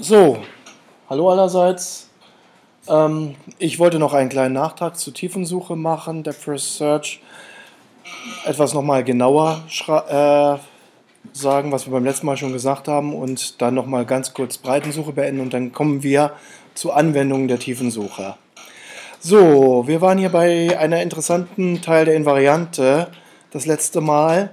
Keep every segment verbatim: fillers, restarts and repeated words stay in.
So, hallo allerseits. Ähm, ich wollte noch einen kleinen Nachtrag zur Tiefensuche machen, Depth First Search. Etwas nochmal genauer äh, sagen, was wir beim letzten Mal schon gesagt haben, und dann nochmal ganz kurz Breitensuche beenden und dann kommen wir zur Anwendung der Tiefensuche. So, wir waren hier bei einer interessanten Teil der Invariante das letzte Mal,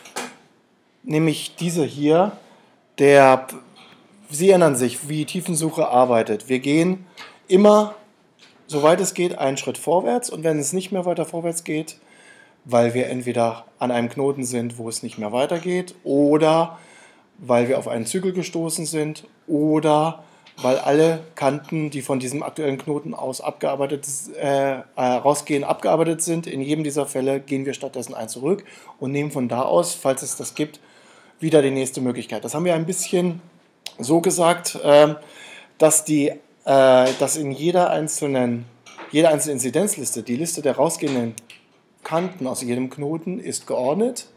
nämlich diese hier, der, Sie erinnern sich, wie Tiefensuche arbeitet. Wir gehen immer, soweit es geht, einen Schritt vorwärts, und wenn es nicht mehr weiter vorwärts geht, weil wir entweder an einem Knoten sind, wo es nicht mehr weitergeht, oder weil wir auf einen Zügel gestoßen sind, oder weil alle Kanten, die von diesem aktuellen Knoten aus abgearbeitet, äh, rausgehen, abgearbeitet sind. In jedem dieser Fälle gehen wir stattdessen ein zurück und nehmen von da aus, falls es das gibt, wieder die nächste Möglichkeit. Das haben wir ein bisschen so gesagt, äh, dass, die, äh, dass in jeder einzelnen, jeder einzelnen Inzidenzliste die Liste der rausgehenden Kanten aus jedem Knoten ist geordnet,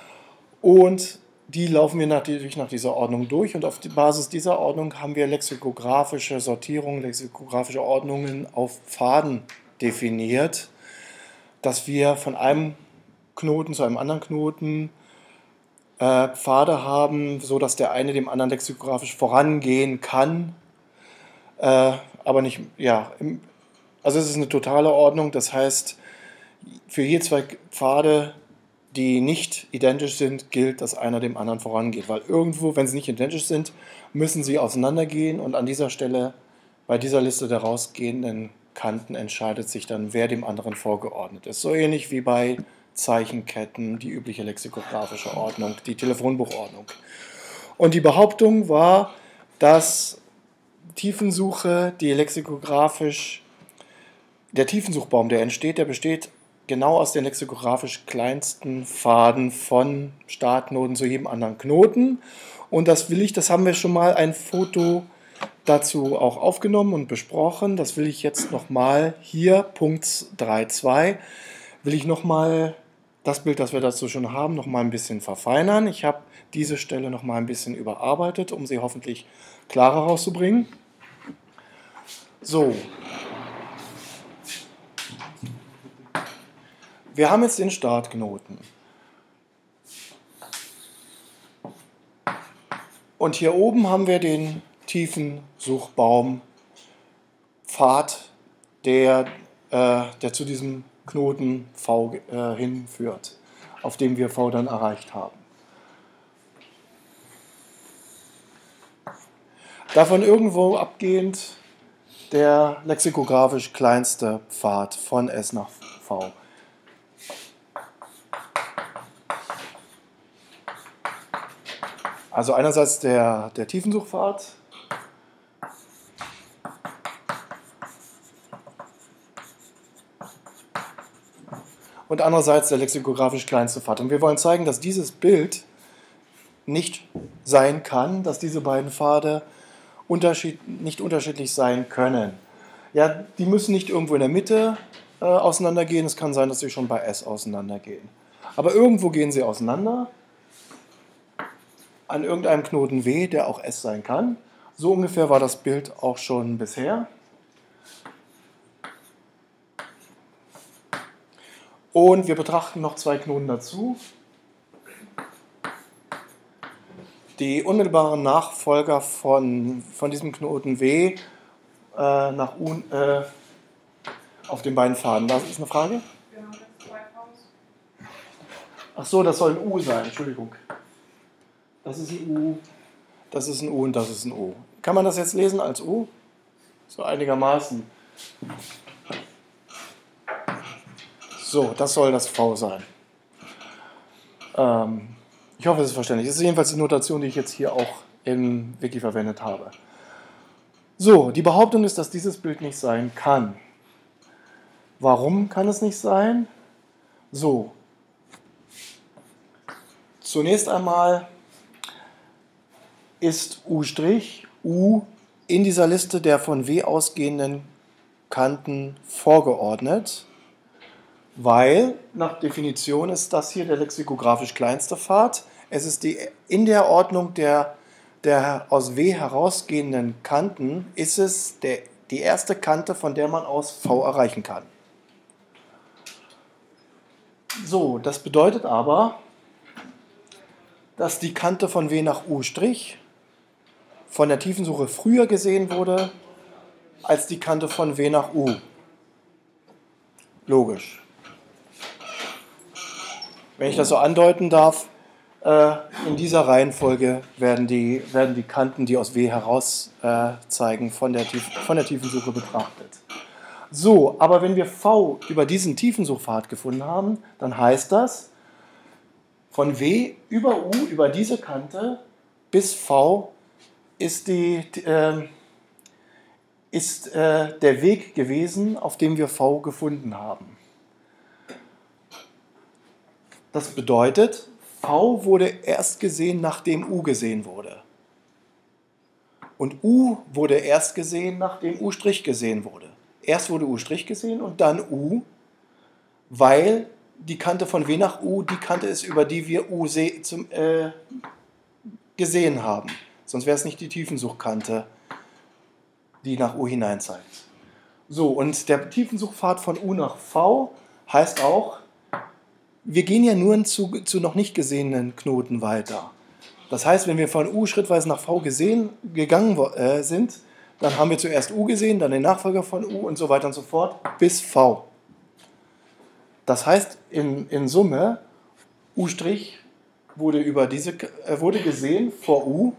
und die laufen wir natürlich nach dieser Ordnung durch, und auf die Basis dieser Ordnung haben wir lexikografische Sortierungen, lexikografische Ordnungen auf Pfaden definiert, dass wir von einem Knoten zu einem anderen Knoten äh, Pfade haben, so dass der eine dem anderen lexikografisch vorangehen kann, äh, aber nicht, ja, im, also es ist eine totale Ordnung, das heißt, für je zwei Pfade, die nicht identisch sind, gilt, dass einer dem anderen vorangeht. Weil irgendwo, wenn sie nicht identisch sind, müssen sie auseinandergehen, und an dieser Stelle, bei dieser Liste der rausgehenden Kanten, entscheidet sich dann, wer dem anderen vorgeordnet ist. So ähnlich wie bei Zeichenketten, die übliche lexikografische Ordnung, die Telefonbuchordnung. Und die Behauptung war, dass Tiefensuche, die lexikografisch, der Tiefensuchbaum, der entsteht, der besteht genau aus den lexikografisch kleinsten Pfaden von Startknoten zu jedem anderen Knoten. Und das will ich, das haben wir schon mal ein Foto dazu auch aufgenommen und besprochen. Das will ich jetzt nochmal hier, Punkt drei Punkt zwei, will ich nochmal das Bild, das wir dazu schon haben, nochmal ein bisschen verfeinern. Ich habe diese Stelle nochmal ein bisschen überarbeitet, um sie hoffentlich klarer rauszubringen. So. Wir haben jetzt den Startknoten. Und hier oben haben wir den Tiefensuchbaum, Pfad, der, äh, der zu diesem Knoten V äh, hinführt, auf dem wir V dann erreicht haben. Davon irgendwo abgehend der lexikografisch kleinste Pfad von S nach V. Also einerseits der, der Tiefensuchpfad, und andererseits der lexikografisch kleinste Pfad. Und wir wollen zeigen, dass dieses Bild nicht sein kann, dass diese beiden Pfade unterschied, nicht unterschiedlich sein können. Ja, die müssen nicht irgendwo in der Mitte äh, auseinandergehen, es kann sein, dass sie schon bei S auseinandergehen. Aber irgendwo gehen sie auseinander, an irgendeinem Knoten W, der auch S sein kann. So ungefähr war das Bild auch schon bisher. Und wir betrachten noch zwei Knoten dazu. Die unmittelbaren Nachfolger von, von diesem Knoten W äh, nach U äh, auf den beiden Pfaden. Das ist eine Frage? Ach so, das soll ein U sein, Entschuldigung. Das ist ein U, das ist ein U und das ist ein O. Kann man das jetzt lesen als U? So einigermaßen. So, das soll das V sein. Ähm, ich hoffe, es ist verständlich. Das ist jedenfalls die Notation, die ich jetzt hier auch im Wiki verwendet habe. So, die Behauptung ist, dass dieses Bild nicht sein kann. Warum kann es nicht sein? So. Zunächst einmal ist U', U in dieser Liste der von W ausgehenden Kanten vorgeordnet, weil nach Definition ist das hier der lexikografisch kleinste Pfad. Es ist die, in der Ordnung der der aus W herausgehenden Kanten ist es der, die erste Kante, von der man aus V erreichen kann. So, das bedeutet aber, dass die Kante von W nach U' von der Tiefensuche früher gesehen wurde als die Kante von W nach U. Logisch. Wenn ich das so andeuten darf, äh, in dieser Reihenfolge werden die, werden die Kanten, die aus W heraus äh, zeigen, von der, Tief, von der Tiefensuche betrachtet. So, aber wenn wir V über diesen Tiefensuchpfad gefunden haben, dann heißt das, von W über U, über diese Kante bis V ist, die, äh, ist äh, der Weg gewesen, auf dem wir V gefunden haben. Das bedeutet, V wurde erst gesehen, nachdem U gesehen wurde. Und U wurde erst gesehen, nachdem U' gesehen wurde. Erst wurde U' gesehen und dann U, weil die Kante von W nach U die Kante ist, über die wir U zum, äh, gesehen haben. Sonst wäre es nicht die Tiefensuchkante, die nach U hinein zeigt. So, und der Tiefensuchpfad von U nach V heißt auch, wir gehen ja nur zu, zu noch nicht gesehenen Knoten weiter. Das heißt, wenn wir von U schrittweise nach V gesehen, gegangen äh, sind, dann haben wir zuerst U gesehen, dann den Nachfolger von U und so weiter und so fort bis V. Das heißt, in, in Summe, U' wurde, über diese, äh, wurde gesehen vor U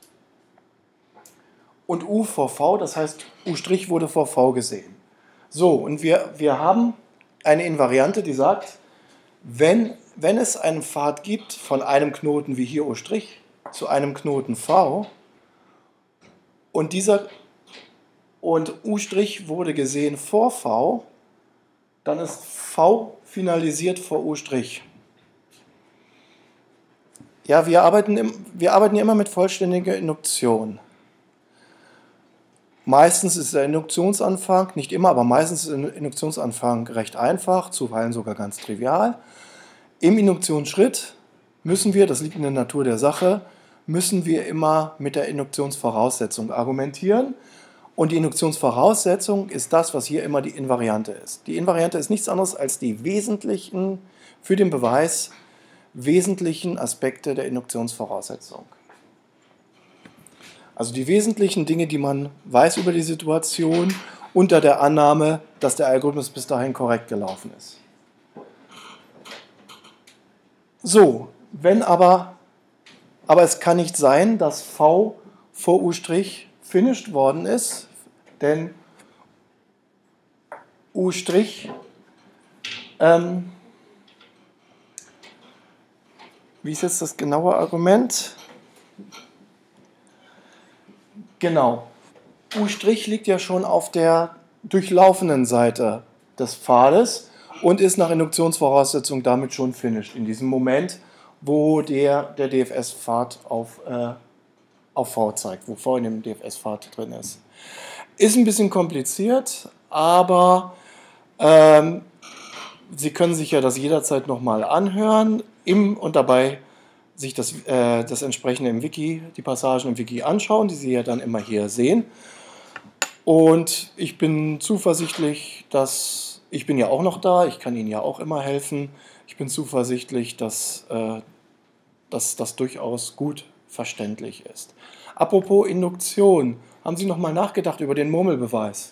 und U vor V, das heißt, U' wurde vor V gesehen. So, und wir, wir haben eine Invariante, die sagt, wenn, wenn es einen Pfad gibt von einem Knoten wie hier U' zu einem Knoten V und dieser und U' wurde gesehen vor V, dann ist V finalisiert vor U'. Ja, wir arbeiten, im, wir arbeiten ja immer mit vollständiger Induktion. Meistens ist der Induktionsanfang, nicht immer, aber meistens ist der Induktionsanfang recht einfach, zuweilen sogar ganz trivial. Im Induktionsschritt müssen wir, das liegt in der Natur der Sache, müssen wir immer mit der Induktionsvoraussetzung argumentieren. Und die Induktionsvoraussetzung ist das, was hier immer die Invariante ist. Die Invariante ist nichts anderes als die wesentlichen, für den Beweis, wesentlichen Aspekte der Induktionsvoraussetzung. Also die wesentlichen Dinge, die man weiß über die Situation, unter der Annahme, dass der Algorithmus bis dahin korrekt gelaufen ist. So, wenn aber, aber es kann nicht sein, dass V vor U' finished worden ist, denn U', ähm, wie ist jetzt das genaue Argument? Genau, U' liegt ja schon auf der durchlaufenden Seite des Pfades und ist nach Induktionsvoraussetzung damit schon finished, in diesem Moment, wo der, der D F S-Pfad auf, äh, auf V zeigt, wo V in dem D F S-Pfad drin ist. Ist ein bisschen kompliziert, aber ähm, Sie können sich ja das jederzeit nochmal anhören im, und dabei sich das, äh, das entsprechende im Wiki, die Passagen im Wiki anschauen, die Sie ja dann immer hier sehen. Und ich bin zuversichtlich, dass, ich bin ja auch noch da, ich kann Ihnen ja auch immer helfen, ich bin zuversichtlich, dass, äh, dass das durchaus gut verständlich ist. Apropos Induktion, haben Sie noch mal nachgedacht über den Murmelbeweis?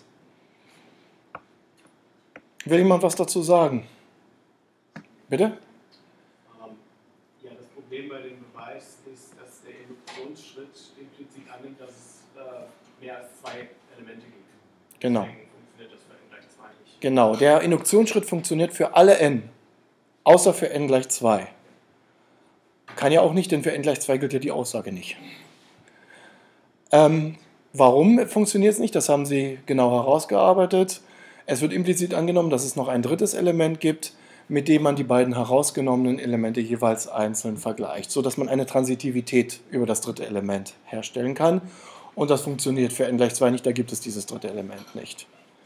Will jemand was dazu sagen? Bitte? Ähm, ja, das Problem bei dem Beweis ist, dass der Induktionsschritt implizit annimmt, dass es äh, mehr als zwei Elemente gibt. Genau. Deswegen funktioniert das für n gleich zwei nicht. Genau, der Induktionsschritt funktioniert für alle n, außer für n gleich zwei. Kann ja auch nicht, denn für n gleich zwei gilt ja die Aussage nicht. Ähm, warum funktioniert es nicht? Das haben Sie genau herausgearbeitet. Es wird implizit angenommen, dass es noch ein drittes Element gibt, mit dem man die beiden herausgenommenen Elemente jeweils einzeln vergleicht, sodass man eine Transitivität über das dritte Element herstellen kann. Und das funktioniert für n gleich zwei nicht, da gibt es dieses dritte Element nicht.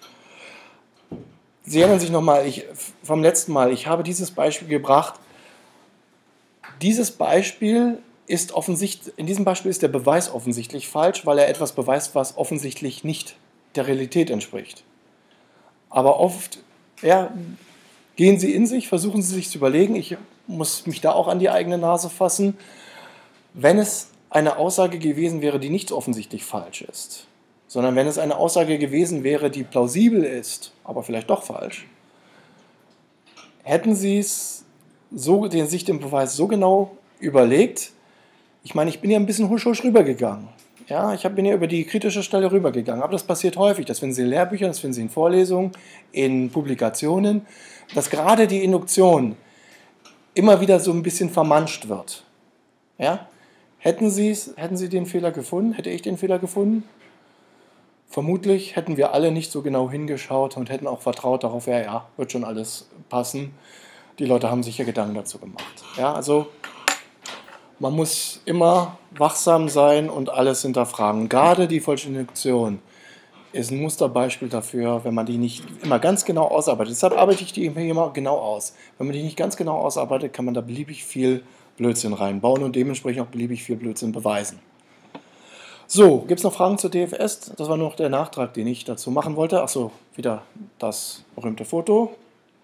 Sie erinnern sich nochmal vom letzten Mal, ich habe dieses Beispiel gebracht. Dieses Beispiel ist offensichtlich, in diesem Beispiel ist der Beweis offensichtlich falsch, weil er etwas beweist, was offensichtlich nicht der Realität entspricht. Aber oft, ja, gehen Sie in sich, versuchen Sie sich zu überlegen, ich muss mich da auch an die eigene Nase fassen, wenn es eine Aussage gewesen wäre, die nicht so offensichtlich falsch ist, sondern wenn es eine Aussage gewesen wäre, die plausibel ist, aber vielleicht doch falsch, hätten Sie es so, den, sich den Beweis so genau überlegt. Ich meine, ich bin ja ein bisschen husch husch rübergegangen. Ja, ich bin ja über die kritische Stelle rübergegangen. Aber das passiert häufig. Das finden Sie in Lehrbüchern, das finden Sie in Vorlesungen, in Publikationen, dass gerade die Induktion immer wieder so ein bisschen vermanscht wird. Ja? Hätten Sie, hätten Sie den Fehler gefunden? Hätte ich den Fehler gefunden? Vermutlich hätten wir alle nicht so genau hingeschaut und hätten auch vertraut darauf, ja, ja, wird schon alles passen. Die Leute haben sich ja Gedanken dazu gemacht. Ja, also man muss immer wachsam sein und alles hinterfragen. Gerade die Vollständigkeit ist ein Musterbeispiel dafür, wenn man die nicht immer ganz genau ausarbeitet. Deshalb arbeite ich die immer genau aus. Wenn man die nicht ganz genau ausarbeitet, kann man da beliebig viel Blödsinn reinbauen und dementsprechend auch beliebig viel Blödsinn beweisen. So, gibt es noch Fragen zur D F S? Das war nur noch der Nachtrag, den ich dazu machen wollte. Achso, wieder das berühmte Foto.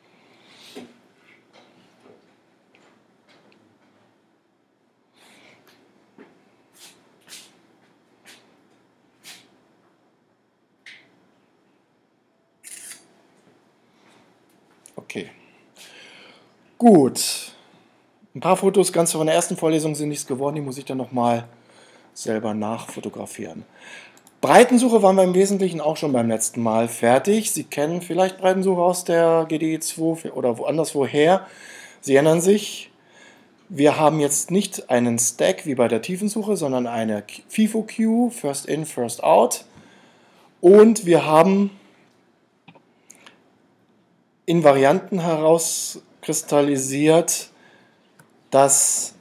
Okay. Gut. Ein paar Fotos ganz von der ersten Vorlesung sind nichts geworden, die muss ich dann nochmal selber nachfotografieren. Breitensuche waren wir im Wesentlichen auch schon beim letzten Mal fertig. Sie kennen vielleicht Breitensuche aus der G D E zwei oder woanders woher. Sie erinnern sich, wir haben jetzt nicht einen Stack wie bei der Tiefensuche, sondern eine FIFO-Queue, First In, First Out. Und wir haben in Varianten herauskristallisiert, dass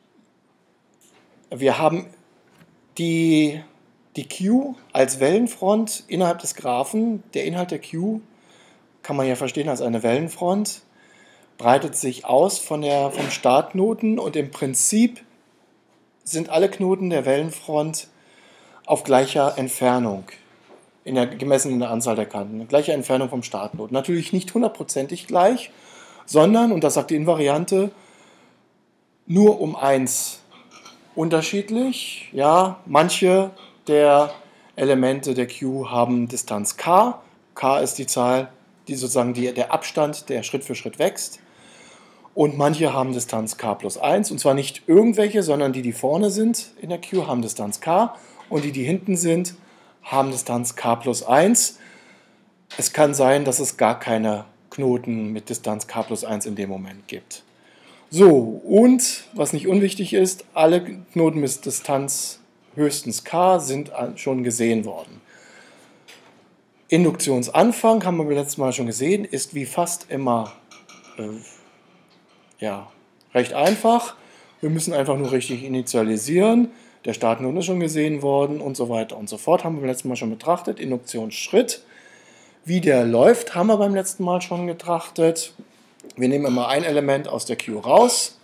wir haben die, die Queue als Wellenfront innerhalb des Graphen. Der Inhalt der Queue kann man ja verstehen als eine Wellenfront, breitet sich aus von der, vom Startknoten und im Prinzip sind alle Knoten der Wellenfront auf gleicher Entfernung, in der, gemessen in der Anzahl der Kanten, gleiche Entfernung vom Startknoten. Natürlich nicht hundertprozentig gleich, sondern, und das sagt die Invariante, nur um eins unterschiedlich. Ja, manche der Elemente der Queue haben Distanz k. K ist die Zahl, die sozusagen die, der Abstand, der Schritt für Schritt wächst. Und manche haben Distanz k plus eins. Und zwar nicht irgendwelche, sondern die, die vorne sind in der Queue, haben Distanz k. Und die, die hinten sind, haben Distanz k plus eins. Es kann sein, dass es gar keine Knoten mit Distanz k plus eins in dem Moment gibt. So, und was nicht unwichtig ist, alle Knoten mit Distanz höchstens k sind schon gesehen worden. Induktionsanfang, haben wir beim letzten Mal schon gesehen, ist wie fast immer äh, ja, recht einfach. Wir müssen einfach nur richtig initialisieren. Der Startknoten ist schon gesehen worden und so weiter und so fort. Haben wir beim letzten Mal schon betrachtet. Induktionsschritt. Wie der läuft, haben wir beim letzten Mal schon betrachtet. Wir nehmen immer ein Element aus der Queue raus,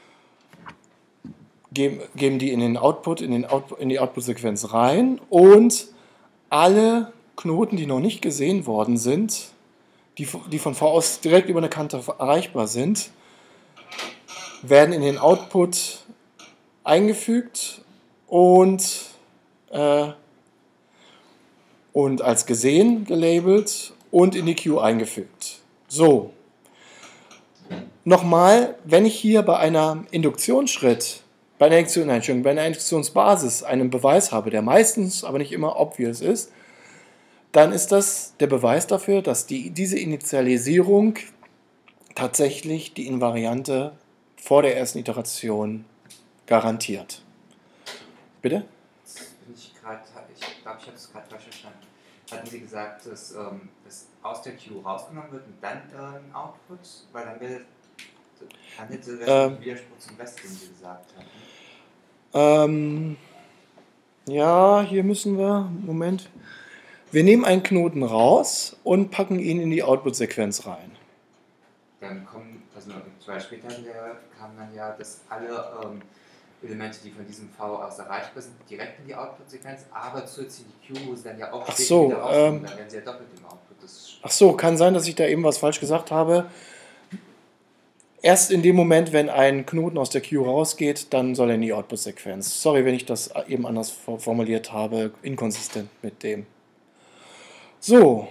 geben, geben die in, den Output, in, den Output, in die Output-Sequenz rein und alle Knoten, die noch nicht gesehen worden sind, die, die von V aus direkt über eine Kante erreichbar sind, werden in den Output eingefügt und, äh, und als gesehen gelabelt und in die Queue eingefügt. So. Nochmal, wenn ich hier bei einer Induktionsschritt, bei einer, Induktion, nein, Entschuldigung, bei einer Induktionsbasis einen Beweis habe, der meistens, aber nicht immer obvious ist, dann ist das der Beweis dafür, dass die, diese Initialisierung tatsächlich die Invariante vor der ersten Iteration garantiert. Bitte? Ich glaube, ich habe es gerade falsch verstanden. Hatten Sie gesagt, dass ähm, das aus der Queue rausgenommen wird und dann äh, ein Output? Weil dann wäre dann hätte das ähm, ein Widerspruch zum Rest, den Sie gesagt hatten. Ähm, ja, hier müssen wir, Moment, wir nehmen einen Knoten raus und packen ihn in die Output-Sequenz rein. Dann kommen, also zwei später der, kam dann ja, dass alle ähm, Elemente, die von diesem V aus erreichbar sind, direkt in die Output-Sequenz, aber zusätzlich die Q, wo sie dann ja auch Ach später so, wieder rauskommen, ähm, dann werden sie ja doppelt im Output. Das ach so, kann sein, dass ich da eben was falsch gesagt habe. Erst in dem Moment, wenn ein Knoten aus der Queue rausgeht, dann soll er in die Output-Sequenz. Sorry, wenn ich das eben anders formuliert habe, inkonsistent mit dem. So.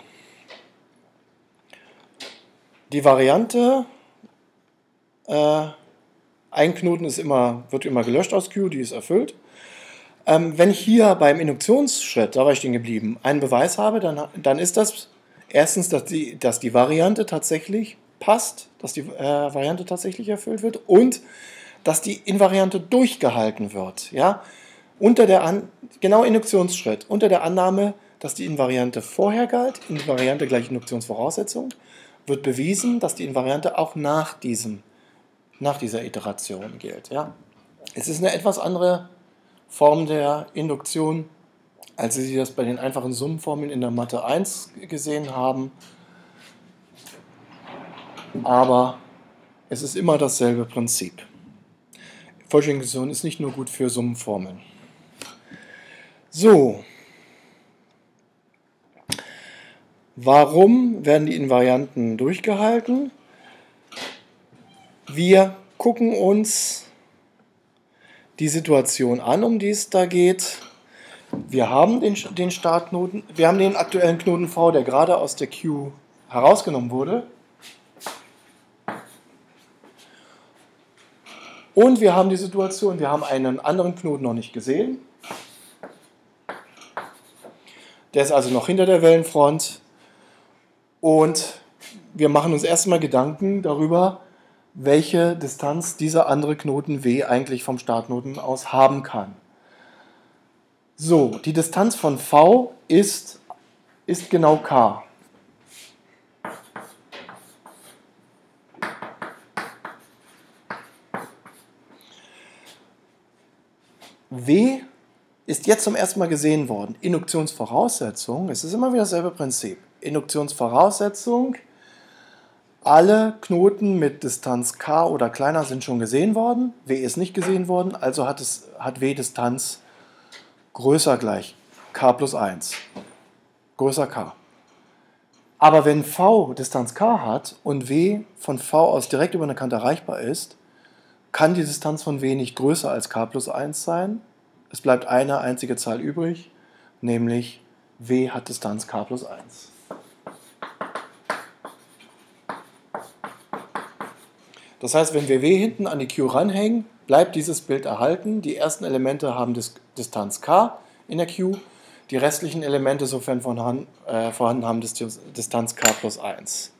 Die Variante, äh, ein Knoten ist immer, wird immer gelöscht aus Queue, die ist erfüllt. Ähm, wenn ich hier beim Induktionsschritt, da war ich stehen geblieben, einen Beweis habe, dann, dann ist das erstens, dass die, dass die Variante tatsächlich passt, dass die äh, Variante tatsächlich erfüllt wird und dass die Invariante durchgehalten wird. Ja? Unter der An genau Induktionsschritt, unter der Annahme, dass die Invariante vorher galt, Invariante gleich Induktionsvoraussetzung, wird bewiesen, dass die Invariante auch nach, diesem, nach dieser Iteration gilt. Ja? Es ist eine etwas andere Form der Induktion, als Sie das bei den einfachen Summenformeln in der Mathe eins gesehen haben. Aber es ist immer dasselbe Prinzip. Vollständigkeit ist nicht nur gut für Summenformeln. So. Warum werden die Invarianten durchgehalten? Wir gucken uns die Situation an, um die es da geht. Wir haben den, den Startknoten, wir haben den aktuellen Knoten V, der gerade aus der Queue herausgenommen wurde. Und wir haben die Situation, wir haben einen anderen Knoten noch nicht gesehen. Der ist also noch hinter der Wellenfront. Und wir machen uns erstmal Gedanken darüber, welche Distanz dieser andere Knoten W eigentlich vom Startknoten aus haben kann. So, die Distanz von V ist, ist genau K. W ist jetzt zum ersten Mal gesehen worden. Induktionsvoraussetzung, es ist immer wieder dasselbe Prinzip. Induktionsvoraussetzung, alle Knoten mit Distanz K oder kleiner sind schon gesehen worden. W ist nicht gesehen worden, also hat, es, hat W Distanz größer gleich K plus eins. Größer K. Aber wenn V Distanz K hat und W von V aus direkt über eine Kante erreichbar ist, kann die Distanz von W nicht größer als K plus eins sein. Es bleibt eine einzige Zahl übrig, nämlich W hat Distanz K plus eins. Das heißt, wenn wir W hinten an die Queue ranhängen, bleibt dieses Bild erhalten. Die ersten Elemente haben Dis Distanz K in der Queue, die restlichen Elemente, sofern vorhanden, äh, vorhanden haben, Distanz K plus eins.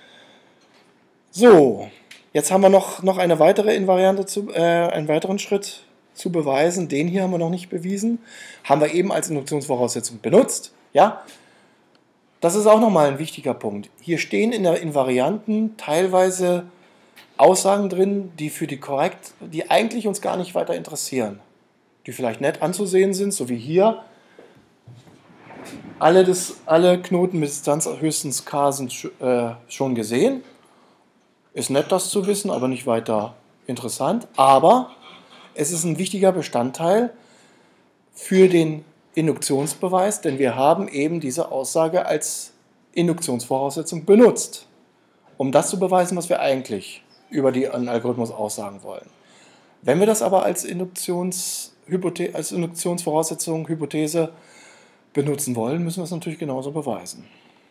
So, jetzt haben wir noch, noch eine weitere Invariante, zu, äh, einen weiteren Schritt zu beweisen. Den hier haben wir noch nicht bewiesen. Haben wir eben als Induktionsvoraussetzung benutzt. Ja? Das ist auch nochmal ein wichtiger Punkt. Hier stehen in der Invarianten teilweise Aussagen drin, die für die korrekt, die eigentlich uns gar nicht weiter interessieren. Die vielleicht nett anzusehen sind, so wie hier. Alle, das, alle Knoten mit Distanz höchstens K sind äh, schon gesehen. Ist nett, das zu wissen, aber nicht weiter interessant. Aber es ist ein wichtiger Bestandteil für den Induktionsbeweis, denn wir haben eben diese Aussage als Induktionsvoraussetzung benutzt, um das zu beweisen, was wir eigentlich über den Algorithmus aussagen wollen. Wenn wir das aber als, Induktions als Induktionsvoraussetzung, Hypothese benutzen wollen, müssen wir es natürlich genauso beweisen.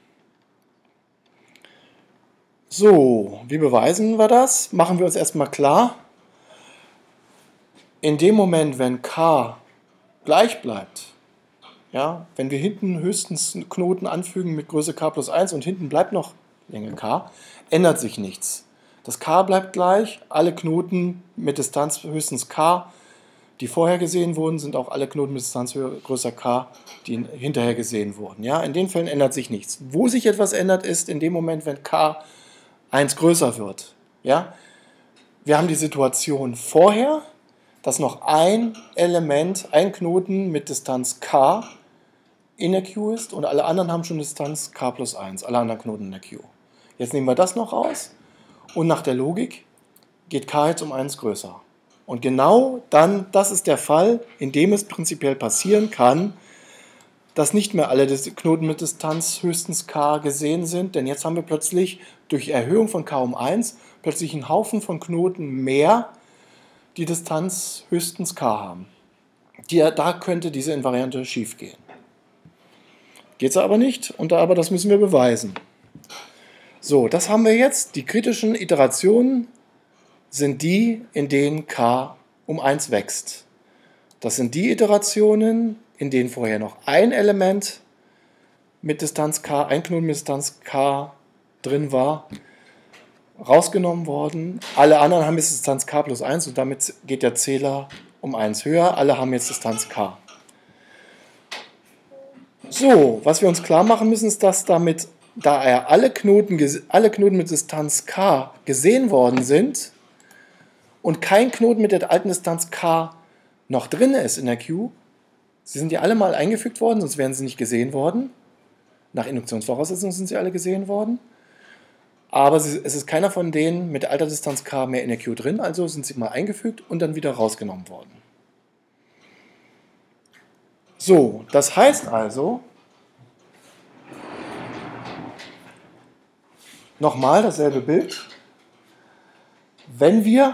So, wie beweisen wir das? Machen wir uns erstmal klar. In dem Moment, wenn K gleich bleibt, ja, wenn wir hinten höchstens einen Knoten anfügen mit Größe K plus eins und hinten bleibt noch Länge K, ändert sich nichts. Das K bleibt gleich, alle Knoten mit Distanz höchstens K, die vorher gesehen wurden, sind auch alle Knoten mit Distanz größer K, die hinterher gesehen wurden. Ja, in den Fällen ändert sich nichts. Wo sich etwas ändert, ist in dem Moment, wenn K eins größer wird. Ja? Wir haben die Situation vorher, dass noch ein Element, ein Knoten mit Distanz K in der Queue ist und alle anderen haben schon Distanz K plus eins, alle anderen Knoten in der Queue. Jetzt nehmen wir das noch raus und nach der Logik geht K jetzt um eins größer. Und genau dann, das ist der Fall, in dem es prinzipiell passieren kann, dass nicht mehr alle Knoten mit Distanz höchstens k gesehen sind, denn jetzt haben wir plötzlich durch Erhöhung von k um eins plötzlich einen Haufen von Knoten mehr, die Distanz höchstens k haben. Die, da könnte diese Invariante schief gehen. Geht es aber nicht, und da, aber das müssen wir beweisen. So, das haben wir jetzt. Die kritischen Iterationen sind die, in denen k um eins wächst. Das sind die Iterationen, in denen vorher noch ein Element mit Distanz k, ein Knoten mit Distanz k drin war, rausgenommen worden. Alle anderen haben jetzt Distanz k plus eins und damit geht der Zähler um eins höher. Alle haben jetzt Distanz k. So, was wir uns klar machen müssen, ist, dass damit, da er alle Knoten, alle Knoten mit Distanz k gesehen worden sind und kein Knoten mit der alten Distanz k noch drin ist in der Queue, sie sind ja alle mal eingefügt worden, sonst wären sie nicht gesehen worden. Nach Induktionsvoraussetzungen sind sie alle gesehen worden. Aber es ist keiner von denen mit alter Distanz k mehr in der Queue drin, also sind sie mal eingefügt und dann wieder rausgenommen worden. So, das heißt also, nochmal dasselbe Bild, wenn wir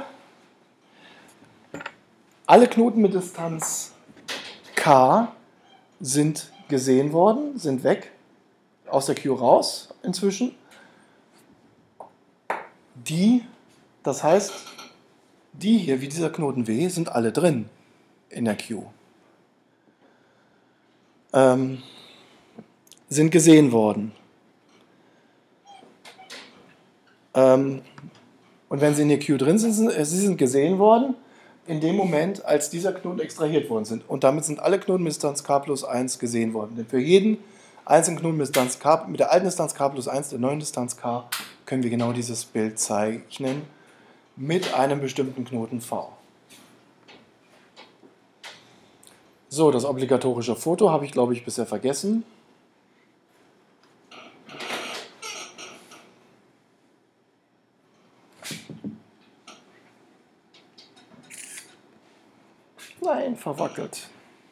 alle Knoten mit Distanz k sind gesehen worden, sind weg, aus der Queue raus inzwischen, die, das heißt, die hier, wie dieser Knoten W, sind alle drin in der Queue. Ähm, sind gesehen worden. Ähm, und wenn sie in der Queue drin sind, sind, sie sind gesehen worden, in dem Moment, als dieser Knoten extrahiert worden sind. Und damit sind alle Knoten mit Distanz k plus eins gesehen worden. Denn für jeden einzelnen Knoten mit Distanz k, mit der alten Distanz k plus eins, der neuen Distanz k, können wir genau dieses Bild zeichnen mit einem bestimmten Knoten V. So, das obligatorische Foto habe ich, glaube ich, bisher vergessen. Nein, verwackelt.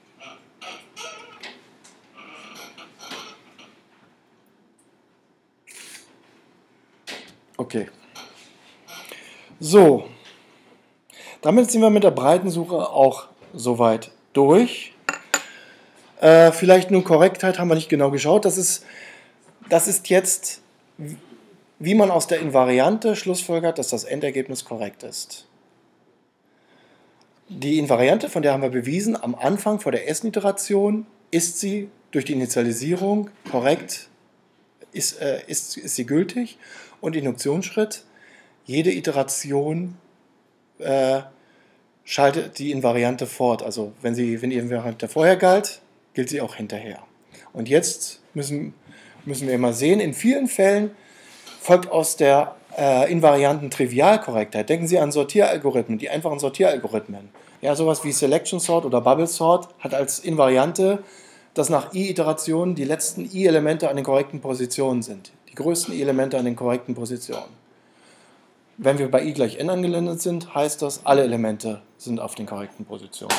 Okay. So, damit sind wir mit der Breitensuche auch soweit durch. Äh, vielleicht nur Korrektheit, haben wir nicht genau geschaut. Das ist, das ist jetzt, wie man aus der Invariante schlussfolgert, dass das Endergebnis korrekt ist. Die Invariante, von der haben wir bewiesen, am Anfang vor der ersten Iteration ist sie durch die Initialisierung korrekt, ist, äh, ist, ist sie gültig. Und Induktionsschritt, jede Iteration äh, schaltet die Invariante fort. Also wenn, sie, wenn die Invariante vorher galt, gilt sie auch hinterher. Und jetzt müssen, müssen wir mal sehen, in vielen Fällen folgt aus der äh, invarianten Trivialkorrektheit. Denken Sie an Sortieralgorithmen, die einfachen Sortieralgorithmen. Ja, sowas wie Selection Sort oder Bubble Sort hat als Invariante, dass nach i-Iterationen die letzten i-Elemente an den korrekten Positionen sind. Die größten i-Elemente an den korrekten Positionen. Wenn wir bei i gleich n angelandet sind, heißt das, alle Elemente sind auf den korrekten Positionen.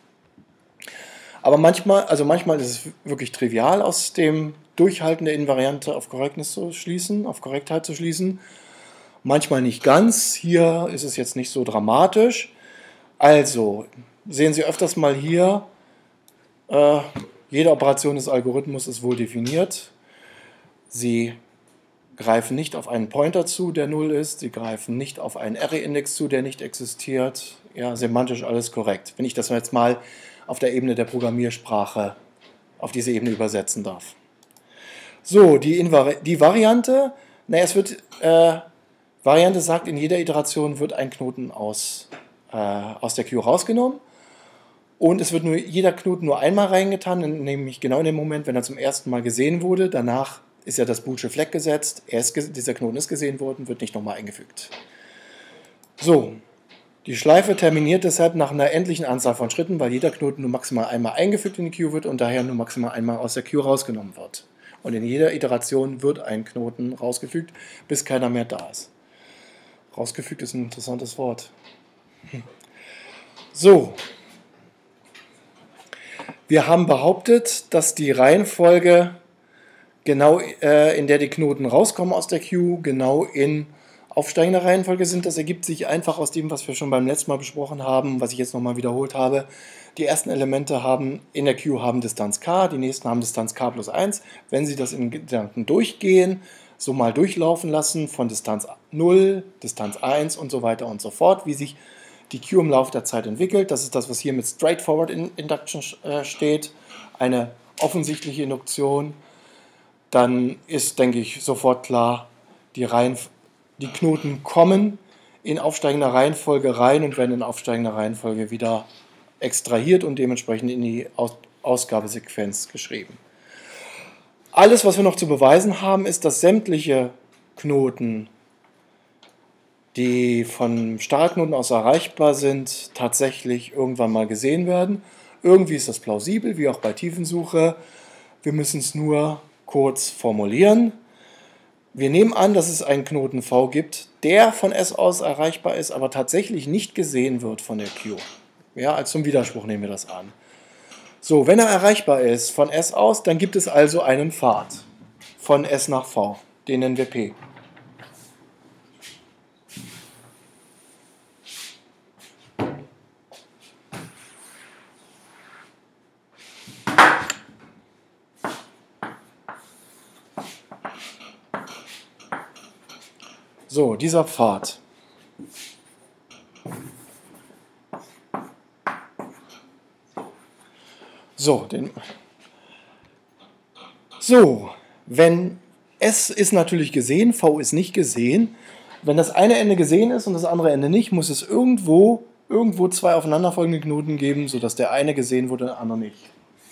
Aber manchmal, also manchmal ist es wirklich trivial, aus dem Durchhalten der Invariante auf Korrektness zu schließen, auf Korrektheit zu schließen. Manchmal nicht ganz. Hier ist es jetzt nicht so dramatisch. Also, sehen Sie öfters mal hier, äh, jede Operation des Algorithmus ist wohl definiert. Sie greifen nicht auf einen Pointer zu, der null ist. Sie greifen nicht auf einen Array-Index zu, der nicht existiert. Ja, semantisch alles korrekt. Wenn ich das jetzt mal auf der Ebene der Programmiersprache auf diese Ebene übersetzen darf. So, die, Invari die Variante, naja, es wird, äh, Variante sagt, in jeder Iteration wird ein Knoten aus, äh, aus der Queue rausgenommen und es wird nur jeder Knoten nur einmal reingetan, nämlich genau in dem Moment, wenn er zum ersten Mal gesehen wurde. Danach ist ja das Boolsche Flag gesetzt, er ist, dieser Knoten ist gesehen worden, wird nicht nochmal eingefügt. So, die Schleife terminiert deshalb nach einer endlichen Anzahl von Schritten, weil jeder Knoten nur maximal einmal eingefügt in die Queue wird und daher nur maximal einmal aus der Queue rausgenommen wird. Und in jeder Iteration wird ein Knoten rausgefügt, bis keiner mehr da ist. Rausgefügt ist ein interessantes Wort. So, wir haben behauptet, dass die Reihenfolge, genau äh, in der die Knoten rauskommen aus der Queue, genau in aufsteigender Reihenfolge sind. Das ergibt sich einfach aus dem, was wir schon beim letzten Mal besprochen haben, was ich jetzt nochmal wiederholt habe. Die ersten Elemente haben in der Queue haben Distanz k, die nächsten haben Distanz k plus eins. Wenn Sie das in Gedanken durchgehen, so mal durchlaufen lassen, von Distanz null, Distanz eins und so weiter und so fort, wie sich die Queue im Laufe der Zeit entwickelt. Das ist das, was hier mit Straightforward Induction steht, eine offensichtliche Induktion. Dann ist, denke ich, sofort klar, die, Reihen, die Knoten kommen in aufsteigender Reihenfolge rein und werden in aufsteigender Reihenfolge wieder extrahiert und dementsprechend in die Aus Ausgabesequenz geschrieben. Alles, was wir noch zu beweisen haben, ist, dass sämtliche Knoten, die von Startknoten aus erreichbar sind, tatsächlich irgendwann mal gesehen werden. Irgendwie ist das plausibel, wie auch bei Tiefensuche. Wir müssen es nur kurz formulieren. Wir nehmen an, dass es einen Knoten V gibt, der von S aus erreichbar ist, aber tatsächlich nicht gesehen wird von der Queue. Ja, als zum Widerspruch nehmen wir das an. So, wenn er erreichbar ist von S aus, dann gibt es also einen Pfad von S nach V. Den nennen wir P. So, dieser Pfad. So, den so, wenn S ist natürlich gesehen, V ist nicht gesehen. Wenn das eine Ende gesehen ist und das andere Ende nicht, muss es irgendwo, irgendwo zwei aufeinanderfolgende Knoten geben, sodass der eine gesehen wurde und der andere nicht.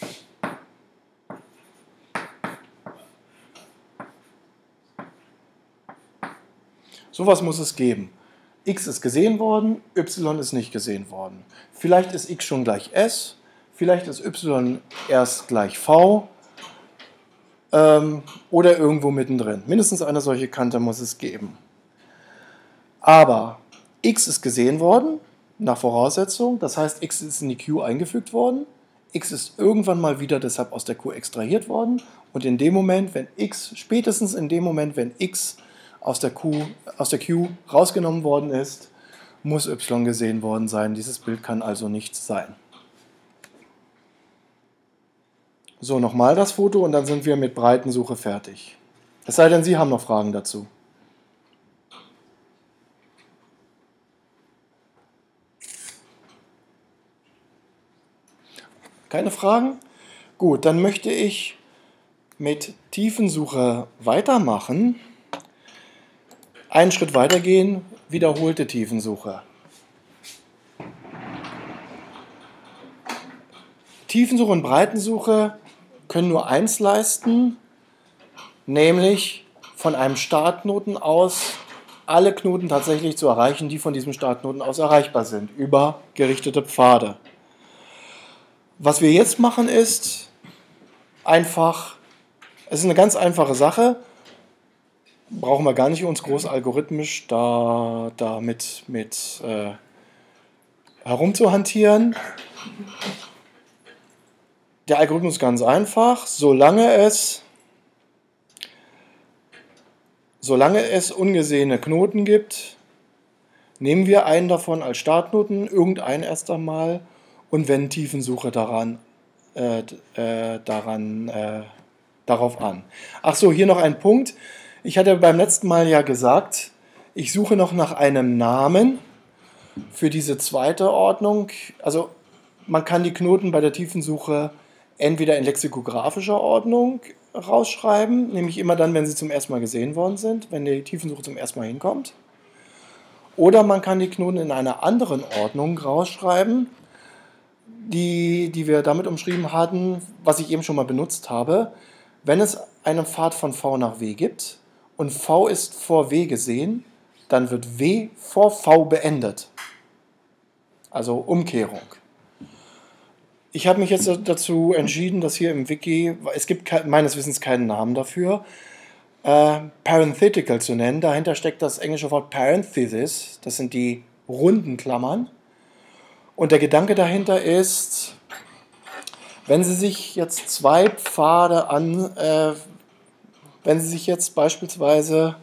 Sowas muss es geben. X ist gesehen worden, Y ist nicht gesehen worden. Vielleicht ist X schon gleich S, vielleicht ist Y erst gleich V ähm, oder irgendwo mittendrin. Mindestens eine solche Kante muss es geben. Aber X ist gesehen worden, nach Voraussetzung, das heißt, X ist in die Queue eingefügt worden, X ist irgendwann mal wieder deshalb aus der Queue extrahiert worden und in dem Moment, wenn X, spätestens in dem Moment, wenn X aus der, Queue, aus der Queue rausgenommen worden ist, muss Y gesehen worden sein. Dieses Bild kann also nichts sein. So, nochmal das Foto und dann sind wir mit Breitensuche fertig. Es sei denn, Sie haben noch Fragen dazu. Keine Fragen? Gut, dann möchte ich mit Tiefensuche weitermachen. Einen Schritt weitergehen, wiederholte Tiefensuche. Tiefensuche und Breitensuche können nur eins leisten, nämlich von einem Startknoten aus alle Knoten tatsächlich zu erreichen, die von diesem Startknoten aus erreichbar sind, über gerichtete Pfade. Was wir jetzt machen ist einfach, es ist eine ganz einfache Sache, brauchen wir gar nicht uns groß algorithmisch da, da mit, mit äh, herumzuhantieren. Der Algorithmus ist ganz einfach, solange es, solange es ungesehene Knoten gibt, nehmen wir einen davon als Startknoten, irgendeinen erst einmal, und wenden Tiefensuche daran, äh, äh, daran, äh, darauf an. Ach so, hier noch ein Punkt. Ich hatte beim letzten Mal ja gesagt, ich suche noch nach einem Namen für diese zweite Ordnung. Also man kann die Knoten bei der Tiefensuche entweder in lexikografischer Ordnung rausschreiben, nämlich immer dann, wenn sie zum ersten Mal gesehen worden sind, wenn die Tiefensuche zum ersten Mal hinkommt. Oder man kann die Knoten in einer anderen Ordnung rausschreiben, die, die wir damit umschrieben hatten, was ich eben schon mal benutzt habe. Wenn es einen Pfad von V nach W gibt und V ist vor W gesehen, dann wird W vor V beendet. Also Umkehrung. Ich habe mich jetzt dazu entschieden, dass hier im Wiki, es gibt meines Wissens keinen Namen dafür, äh, parenthetical zu nennen. Dahinter steckt das englische Wort parenthesis, das sind die runden Klammern. Und der Gedanke dahinter ist, wenn Sie sich jetzt zwei Pfade an, äh, wenn Sie sich jetzt beispielsweise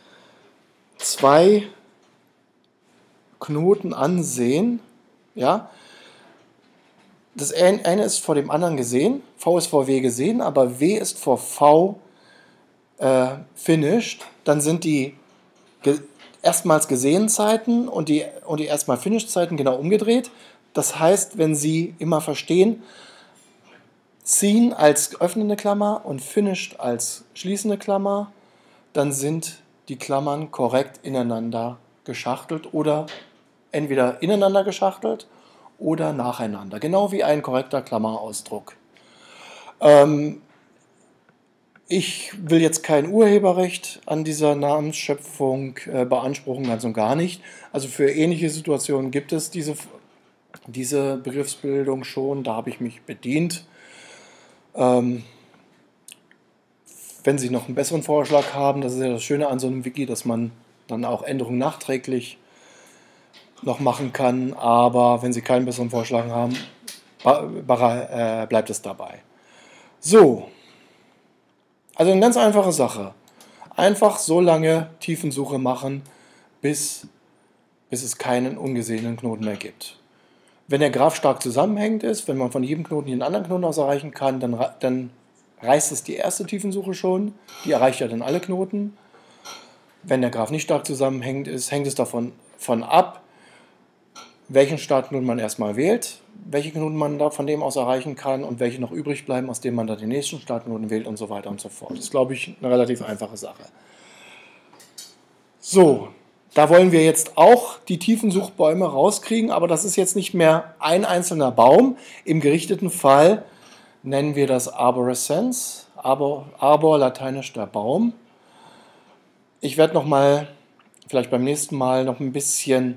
zwei Knoten ansehen, ja, das eine ist vor dem anderen gesehen, V ist vor W gesehen, aber W ist vor V äh, finished, dann sind die ge erstmals gesehenen Zeiten und die, und die erstmal finished Zeiten genau umgedreht. Das heißt, wenn Sie immer verstehen, seen als öffnende Klammer und finished als schließende Klammer, dann sind die Klammern korrekt ineinander geschachtelt oder entweder ineinander geschachtelt oder nacheinander, genau wie ein korrekter Klammerausdruck. Ähm, ich will jetzt kein Urheberrecht an dieser Namensschöpfung äh, beanspruchen, ganz und gar nicht. Also für ähnliche Situationen gibt es diese, diese Begriffsbildung schon, da habe ich mich bedient. Ähm, wenn Sie noch einen besseren Vorschlag haben, das ist ja das Schöne an so einem Wiki, dass man dann auch Änderungen nachträglich noch machen kann, aber wenn Sie keinen besseren Vorschlag haben, bleibt es dabei. So, also eine ganz einfache Sache. Einfach so lange Tiefensuche machen, bis, bis es keinen ungesehenen Knoten mehr gibt. Wenn der Graph stark zusammenhängend ist, wenn man von jedem Knoten den anderen Knoten aus erreichen kann, dann, dann reißt es die erste Tiefensuche schon, die erreicht ja dann alle Knoten. Wenn der Graph nicht stark zusammenhängend ist, hängt es davon von ab, welchen Startknoten man erstmal wählt, welche Knoten man da von dem aus erreichen kann und welche noch übrig bleiben, aus denen man dann den nächsten Startknoten wählt und so weiter und so fort. Das ist, glaube ich, eine relativ einfache Sache. So, da wollen wir jetzt auch die Tiefensuchbäume rauskriegen, aber das ist jetzt nicht mehr ein einzelner Baum. Im gerichteten Fall nennen wir das Arborescens, Arbor, Arbor lateinisch der Baum. Ich werde noch mal, vielleicht beim nächsten Mal, noch ein bisschen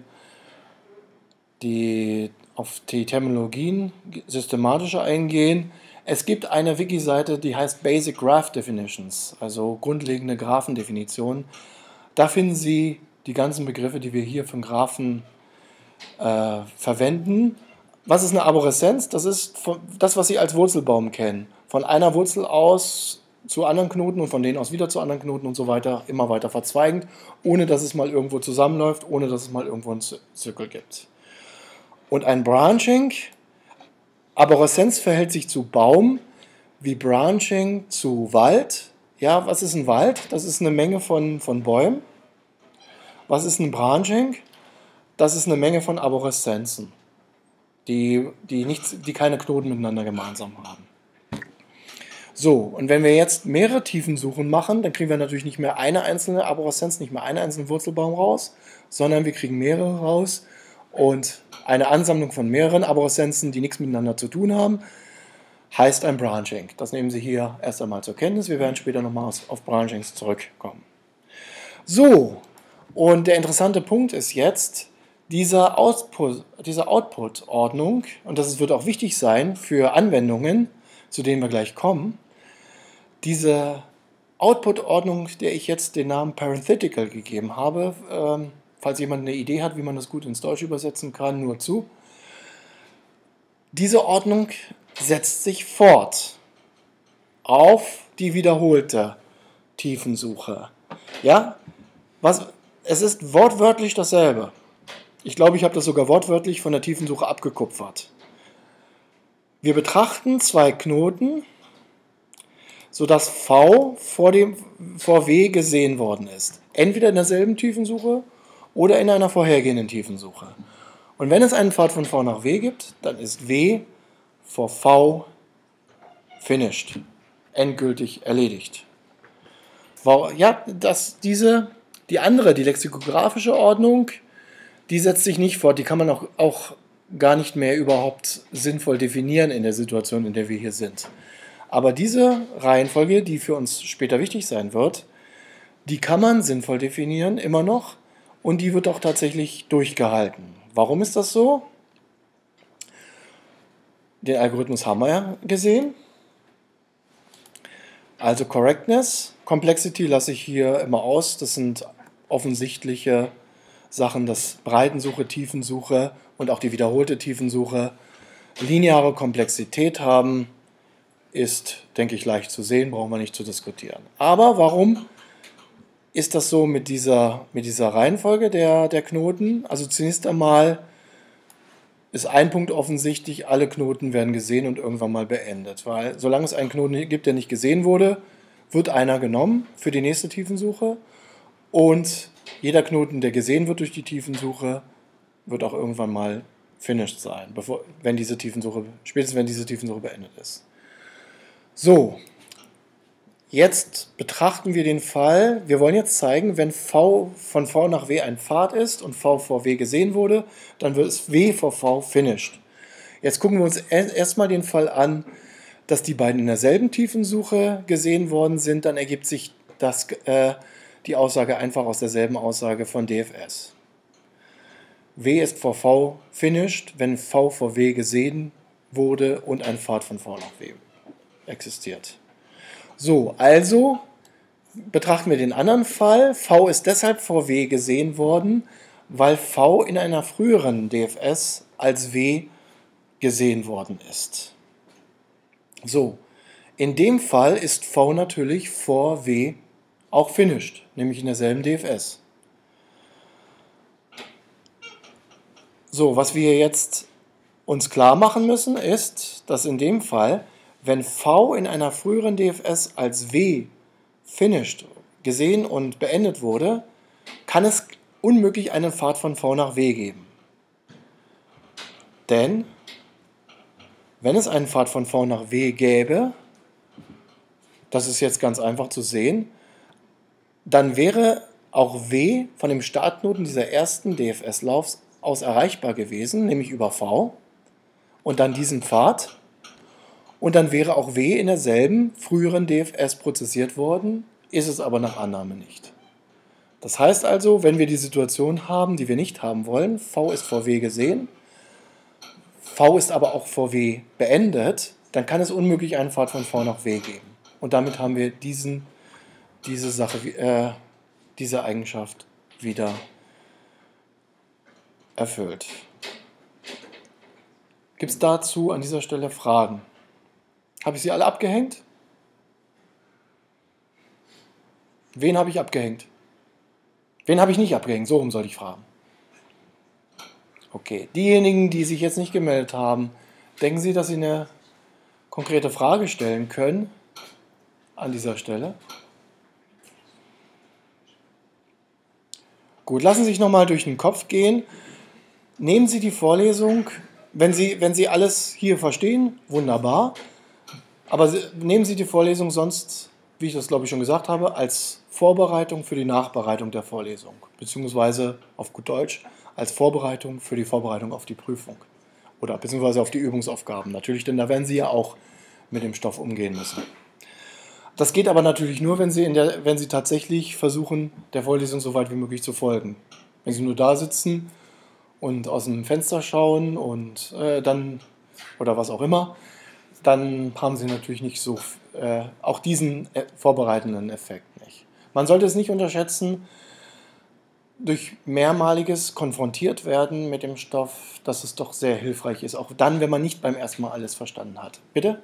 die, auf die Terminologien systematischer eingehen. Es gibt eine Wiki-Seite, die heißt Basic Graph Definitions, also grundlegende Graphendefinitionen. Da finden Sie die ganzen Begriffe, die wir hier für Graphen äh, verwenden. Was ist eine Arboreszenz? Das ist das, was Sie als Wurzelbaum kennen. Von einer Wurzel aus zu anderen Knoten und von denen aus wieder zu anderen Knoten und so weiter, immer weiter verzweigend, ohne dass es mal irgendwo zusammenläuft, ohne dass es mal irgendwo einen Zirkel gibt. Und ein Branching, Arboreszenz verhält sich zu Baum wie Branching zu Wald. Ja, was ist ein Wald? Das ist eine Menge von, von Bäumen. Was ist ein Branching? Das ist eine Menge von Arboreszenzen, die, die, nichts, die keine Knoten miteinander gemeinsam haben. So, und wenn wir jetzt mehrere Tiefensuchen machen, dann kriegen wir natürlich nicht mehr eine einzelne Arboreszenz, nicht mehr einen einzelnen Wurzelbaum raus, sondern wir kriegen mehrere raus. Und eine Ansammlung von mehreren Arboreszenzen, die nichts miteinander zu tun haben, heißt ein Branching. Das nehmen Sie hier erst einmal zur Kenntnis. Wir werden später nochmal auf Branchings zurückkommen. So, und der interessante Punkt ist jetzt, diese Output, diese Output-Ordnung, und das wird auch wichtig sein für Anwendungen, zu denen wir gleich kommen, diese Output-Ordnung, der ich jetzt den Namen Parenthetical gegeben habe, ähm, falls jemand eine Idee hat, wie man das gut ins Deutsche übersetzen kann, nur zu. Diese Ordnung setzt sich fort auf die wiederholte Tiefensuche. Ja, was, es ist wortwörtlich dasselbe. Ich glaube, ich habe das sogar wortwörtlich von der Tiefensuche abgekupfert. Wir betrachten zwei Knoten, sodass V vor, dem, vor W gesehen worden ist. Entweder in derselben Tiefensuche oder in einer vorhergehenden Tiefensuche. Und wenn es einen Pfad von V nach W gibt, dann ist W vor V finished, endgültig erledigt. Ja, das, diese, die andere, die lexikografische Ordnung, die setzt sich nicht fort, die kann man auch, auch gar nicht mehr überhaupt sinnvoll definieren in der Situation, in der wir hier sind. Aber diese Reihenfolge, die für uns später wichtig sein wird, die kann man sinnvoll definieren, immer noch. Und die wird auch tatsächlich durchgehalten. Warum ist das so? Den Algorithmus haben wir ja gesehen. Also Correctness, Complexity lasse ich hier immer aus. Das sind offensichtliche Sachen, dass Breitensuche, Tiefensuche und auch die wiederholte Tiefensuche lineare Komplexität haben, ist, denke ich, leicht zu sehen, brauchen wir nicht zu diskutieren. Aber warum ist das so mit dieser, mit dieser Reihenfolge der, der Knoten? Also zunächst einmal ist ein Punkt offensichtlich, alle Knoten werden gesehen und irgendwann mal beendet. Weil solange es einen Knoten gibt, der nicht gesehen wurde, wird einer genommen für die nächste Tiefensuche. Und jeder Knoten, der gesehen wird durch die Tiefensuche, wird auch irgendwann mal finished sein, bevor, wenn diese Tiefensuche, spätestens wenn diese Tiefensuche beendet ist. So, jetzt betrachten wir den Fall, wir wollen jetzt zeigen, wenn V von V nach W ein Pfad ist und V vor W gesehen wurde, dann wird es W vor V finished. Jetzt gucken wir uns erstmal den Fall an, dass die beiden in derselben Tiefensuche gesehen worden sind, dann ergibt sich das, äh, die Aussage einfach aus derselben Aussage von D F S. W ist vor V finished, wenn V vor W gesehen wurde und ein Pfad von V nach W existiert. So, also betrachten wir den anderen Fall. V ist deshalb vor W gesehen worden, weil V in einer früheren D F S als W gesehen worden ist. So, in dem Fall ist V natürlich vor W auch finished, nämlich in derselben D F S. So, was wir jetzt uns klar machen müssen, ist, dass in dem Fall, wenn V in einer früheren D F S als W finished, gesehen und beendet wurde, kann es unmöglich einen Pfad von V nach W geben. Denn, wenn es einen Pfad von V nach W gäbe, das ist jetzt ganz einfach zu sehen, dann wäre auch W von dem Startknoten dieser ersten D F S-Laufs aus erreichbar gewesen, nämlich über V und dann diesen Pfad. Und dann wäre auch W in derselben früheren D F S prozessiert worden, ist es aber nach Annahme nicht. Das heißt also, wenn wir die Situation haben, die wir nicht haben wollen, V ist vor W gesehen, V ist aber auch vor W beendet, dann kann es unmöglich einen Pfad von V nach W geben. Und damit haben wir diesen, diese Sache, äh, diese Eigenschaft wieder erfüllt. Gibt es dazu an dieser Stelle Fragen? Habe ich sie alle abgehängt? Wen habe ich abgehängt? Wen habe ich nicht abgehängt? So rum soll ich fragen. Okay, diejenigen, die sich jetzt nicht gemeldet haben, denken Sie, dass Sie eine konkrete Frage stellen können an dieser Stelle? Gut, lassen Sie sich nochmal durch den Kopf gehen. Nehmen Sie die Vorlesung, wenn Sie, wenn Sie alles hier verstehen, wunderbar. Aber nehmen Sie die Vorlesung sonst, wie ich das glaube ich schon gesagt habe, als Vorbereitung für die Nachbereitung der Vorlesung. Beziehungsweise auf gut Deutsch als Vorbereitung für die Vorbereitung auf die Prüfung. Oder beziehungsweise auf die Übungsaufgaben. Natürlich, denn da werden Sie ja auch mit dem Stoff umgehen müssen. Das geht aber natürlich nur, wenn Sie, in der, wenn Sie tatsächlich versuchen, der Vorlesung so weit wie möglich zu folgen. Wenn Sie nur da sitzen und aus dem Fenster schauen und äh, dann, oder was auch immer, dann haben Sie natürlich nicht so, äh, auch diesen äh, vorbereitenden Effekt nicht. Man sollte es nicht unterschätzen, durch mehrmaliges konfrontiert werden mit dem Stoff, dass es doch sehr hilfreich ist, auch dann, wenn man nicht beim ersten Mal alles verstanden hat. Bitte?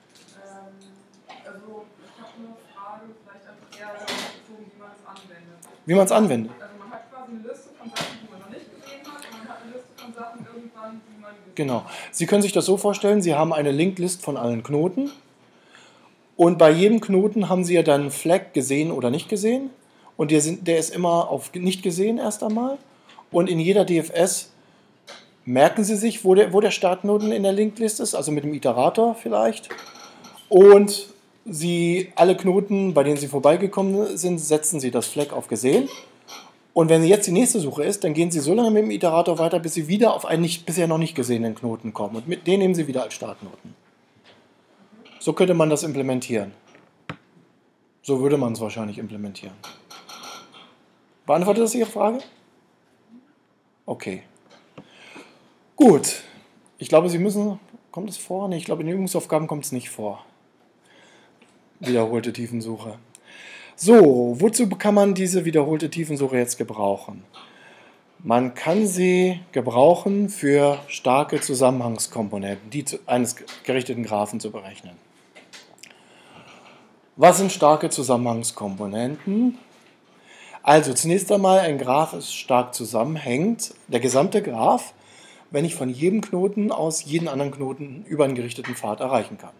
Wie man es anwendet. Also man hat quasi eine Liste von Sachen, die man noch nicht gesehen hat, und man hat eine Liste von Sachen irgendwann, die man gesehen Genau. hat. Sie können sich das so vorstellen, Sie haben eine Linked List von allen Knoten und bei jedem Knoten haben Sie ja dann einen Flag gesehen oder nicht gesehen und der, sind, der ist immer auf nicht gesehen erst einmal und in jeder D F S merken Sie sich, wo der, wo der Startknoten in der Linked List ist, also mit dem Iterator vielleicht, und Sie, alle Knoten, bei denen Sie vorbeigekommen sind, setzen Sie das Flag auf gesehen. Und wenn jetzt die nächste Suche ist, dann gehen Sie so lange mit dem Iterator weiter, bis Sie wieder auf einen nicht, bisher noch nicht gesehenen Knoten kommen. Und mit den nehmen Sie wieder als Startknoten. So könnte man das implementieren. So würde man es wahrscheinlich implementieren. Beantwortet das Ihre Frage? Okay. Gut. Ich glaube, Sie müssen... Kommt es vor? Nee, ich glaube, in den Übungsaufgaben kommt es nicht vor. Wiederholte Tiefensuche. So, wozu kann man diese wiederholte Tiefensuche jetzt gebrauchen? Man kann sie gebrauchen für starke Zusammenhangskomponenten, die zu, eines gerichteten Graphen zu berechnen. Was sind starke Zusammenhangskomponenten? Also zunächst einmal, ein Graph ist stark zusammenhängend, der gesamte Graph, wenn ich von jedem Knoten aus jeden anderen Knoten über einen gerichteten Pfad erreichen kann.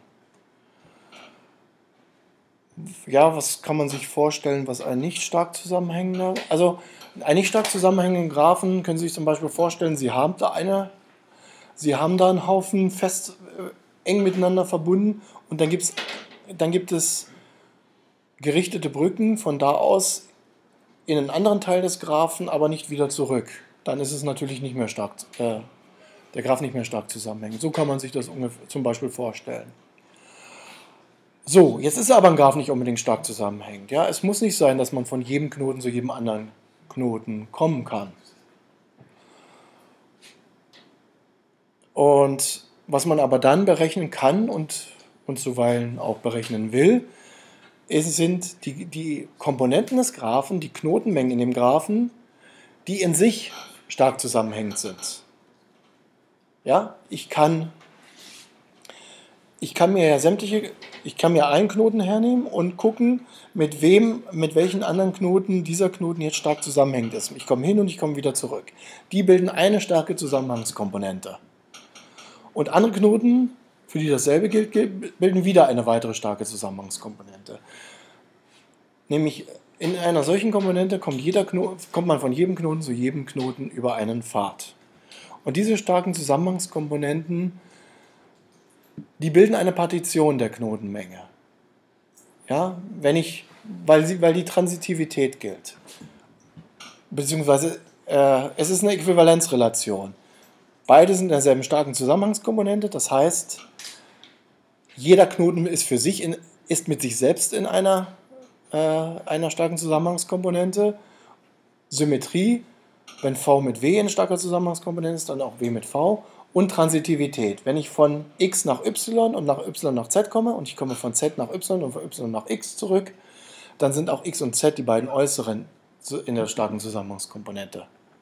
Ja, was kann man sich vorstellen, was ein nicht stark zusammenhängender, also einen nicht stark zusammenhängenden Graphen können Sie sich zum Beispiel vorstellen, Sie haben da eine, Sie haben da einen Haufen fest äh, eng miteinander verbunden und dann, gibt's, dann gibt es gerichtete Brücken von da aus in einen anderen Teil des Graphen, aber nicht wieder zurück. Dann ist es natürlich nicht mehr stark, äh, der Graph nicht mehr stark zusammenhängend. So kann man sich das ungefähr, zum Beispiel vorstellen. So, jetzt ist aber ein Graph nicht unbedingt stark zusammenhängend. Ja? Es muss nicht sein, dass man von jedem Knoten zu jedem anderen Knoten kommen kann. Und was man aber dann berechnen kann und, und zuweilen auch berechnen will, es sind die, die Komponenten des Graphen, die Knotenmengen in dem Graphen, die in sich stark zusammenhängend sind. Ja, ich kann, ich kann mir ja sämtliche, ich kann mir einen Knoten hernehmen und gucken, mit wem, mit welchen anderen Knoten dieser Knoten jetzt stark zusammenhängend ist. Ich komme hin und ich komme wieder zurück. Die bilden eine starke Zusammenhangskomponente. Und andere Knoten, für die dasselbe gilt, bilden wieder eine weitere starke Zusammenhangskomponente. Nämlich in einer solchen Komponente kommt, jeder Knoten, kommt man von jedem Knoten zu jedem Knoten über einen Pfad. Und diese starken Zusammenhangskomponenten, die bilden eine Partition der Knotenmenge. Ja, wenn ich, weil, sie, weil die Transitivität gilt. Beziehungsweise äh, es ist eine Äquivalenzrelation. Beide sind in derselben starken Zusammenhangskomponente, das heißt, jeder Knoten ist für sich in, ist mit sich selbst in einer, äh, einer starken Zusammenhangskomponente. Symmetrie, wenn V mit W in starker Zusammenhangskomponente ist, dann auch W mit V. Und Transitivität, wenn ich von x nach y und nach y nach z komme und ich komme von z nach y und von y nach x zurück, dann sind auch x und z die beiden äußeren in der starken Zusammenhangskomponente.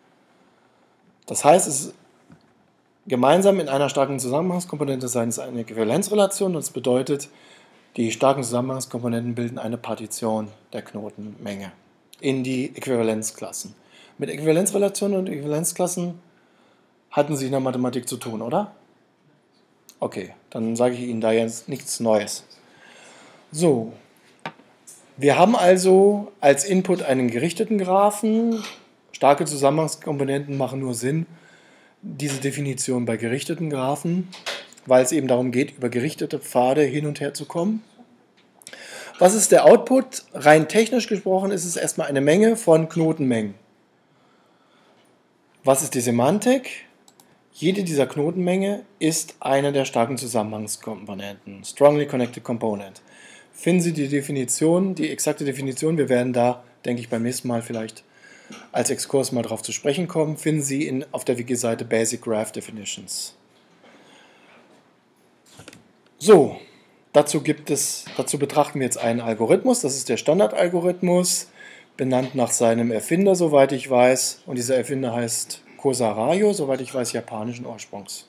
Das heißt, es ist gemeinsam in einer starken Zusammenhangskomponente sein ist eine Äquivalenzrelation. Das bedeutet, die starken Zusammenhangskomponenten bilden eine Partition der Knotenmenge in die Äquivalenzklassen. Mit Äquivalenzrelationen und Äquivalenzklassen hatten Sie in der Mathematik zu tun, oder? Okay, dann sage ich Ihnen da jetzt nichts Neues. So, wir haben also als Input einen gerichteten Graphen. Starke Zusammenhangskomponenten machen nur Sinn, diese Definition bei gerichteten Graphen, weil es eben darum geht, über gerichtete Pfade hin und her zu kommen. Was ist der Output? Rein technisch gesprochen ist es erstmal eine Menge von Knotenmengen. Was ist die Semantik? Jede dieser Knotenmenge ist eine der starken Zusammenhangskomponenten. Strongly Connected Component. Finden Sie die Definition, die exakte Definition, wir werden da, denke ich, beim nächsten Mal vielleicht als Exkurs mal drauf zu sprechen kommen, finden Sie in, auf der Wiki-Seite Basic Graph Definitions. So, dazu, gibt es, dazu betrachten wir jetzt einen Algorithmus, das ist der Standardalgorithmus, benannt nach seinem Erfinder, soweit ich weiß, und dieser Erfinder heißt Kosarayo, soweit ich weiß, japanischen Ursprungs.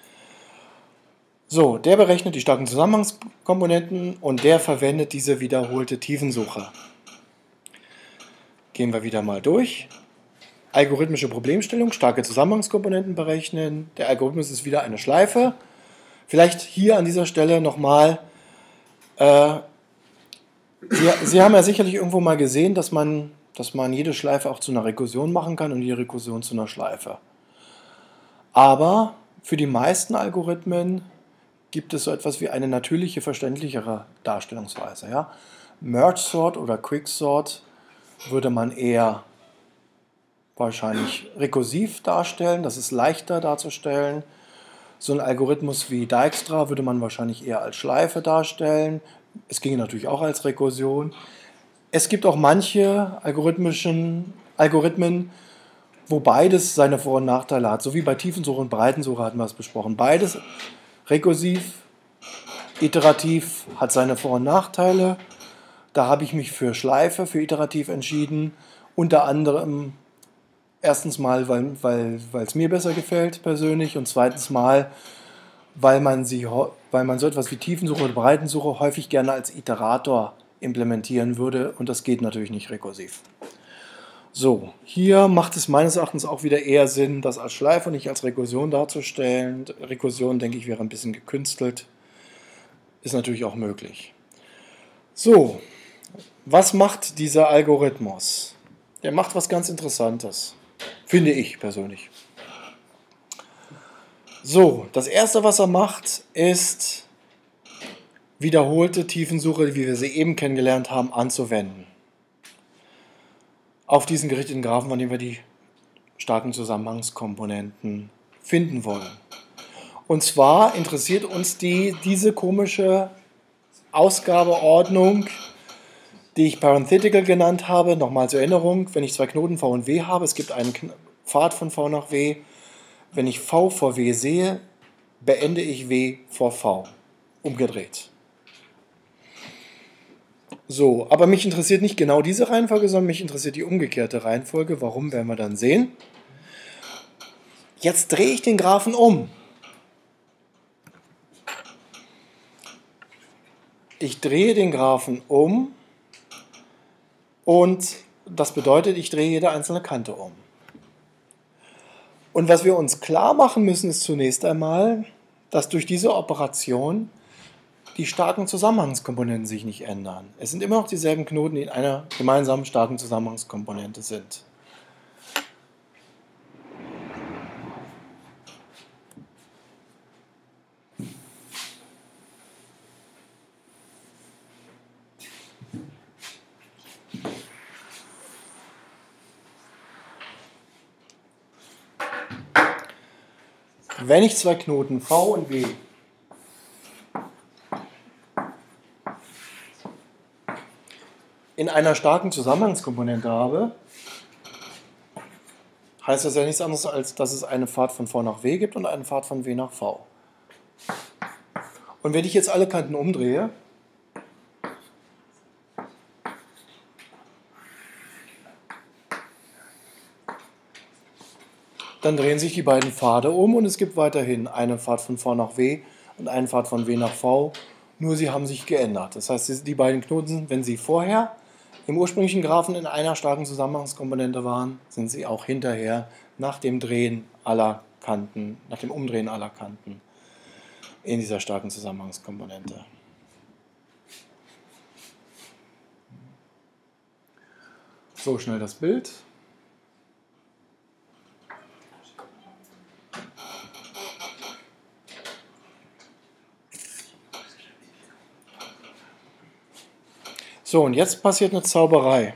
So, der berechnet die starken Zusammenhangskomponenten und der verwendet diese wiederholte Tiefensuche. Gehen wir wieder mal durch. Algorithmische Problemstellung, starke Zusammenhangskomponenten berechnen. Der Algorithmus ist wieder eine Schleife. Vielleicht hier an dieser Stelle nochmal. Äh, Sie, Sie haben ja sicherlich irgendwo mal gesehen, dass man, dass man jede Schleife auch zu einer Rekursion machen kann und jede Rekursion zu einer Schleife. Aber für die meisten Algorithmen gibt es so etwas wie eine natürliche, verständlichere Darstellungsweise. Ja? Merge Sort oder Quicksort würde man eher wahrscheinlich rekursiv darstellen, das ist leichter darzustellen. So ein Algorithmus wie Dijkstra würde man wahrscheinlich eher als Schleife darstellen. Es ginge natürlich auch als Rekursion. Es gibt auch manche algorithmischen Algorithmen, wo beides seine Vor- und Nachteile hat. So wie bei Tiefensuche und Breitensuche hatten wir es besprochen. Beides rekursiv, iterativ hat seine Vor- und Nachteile. Da habe ich mich für Schleife, für iterativ entschieden. Unter anderem Erstens mal, weil weil, weil es mir besser gefällt persönlich und zweitens mal, weil man, sie, weil man so etwas wie Tiefensuche oder Breitensuche häufig gerne als Iterator implementieren würde und das geht natürlich nicht rekursiv. So, hier macht es meines Erachtens auch wieder eher Sinn, das als Schleife und nicht als Rekursion darzustellen. Rekursion, denke ich, wäre ein bisschen gekünstelt. Ist natürlich auch möglich. So, was macht dieser Algorithmus? Der macht was ganz Interessantes, finde ich persönlich. So, das erste, was er macht, ist wiederholte Tiefensuche, wie wir sie eben kennengelernt haben, anzuwenden. Auf diesen gerichteten Graphen, von dem wir die starken Zusammenhangskomponenten finden wollen. Und zwar interessiert uns die, diese komische Ausgabeordnung, die ich Parenthetical genannt habe. Nochmal zur Erinnerung, wenn ich zwei Knoten V und W habe, es gibt einen Pfad von V nach W. Wenn ich V vor W sehe, beende ich W vor V. Umgedreht. So, aber mich interessiert nicht genau diese Reihenfolge, sondern mich interessiert die umgekehrte Reihenfolge. Warum, werden wir dann sehen. Jetzt drehe ich den Graphen um. Ich drehe den Graphen um und das bedeutet, ich drehe jede einzelne Kante um. Und was wir uns klar machen müssen, ist zunächst einmal, dass durch diese Operation die starken Zusammenhangskomponenten sich nicht ändern. Es sind immer noch dieselben Knoten, die in einer gemeinsamen starken Zusammenhangskomponente sind. Wenn ich zwei Knoten V und W in einer starken Zusammenhangskomponente habe, heißt das ja nichts anderes, als dass es eine Pfad von V nach W gibt und einen Pfad von W nach V. Und wenn ich jetzt alle Kanten umdrehe, dann drehen sich die beiden Pfade um und es gibt weiterhin einen Pfad von V nach W und einen Pfad von W nach V, nur sie haben sich geändert. Das heißt, die beiden Knoten, wenn sie vorher im ursprünglichen Graphen in einer starken Zusammenhangskomponente waren, sind sie auch hinterher nach dem Drehen aller Kanten, nach dem Umdrehen aller Kanten in dieser starken Zusammenhangskomponente. So, schnell das Bild. So, und jetzt passiert eine Zauberei.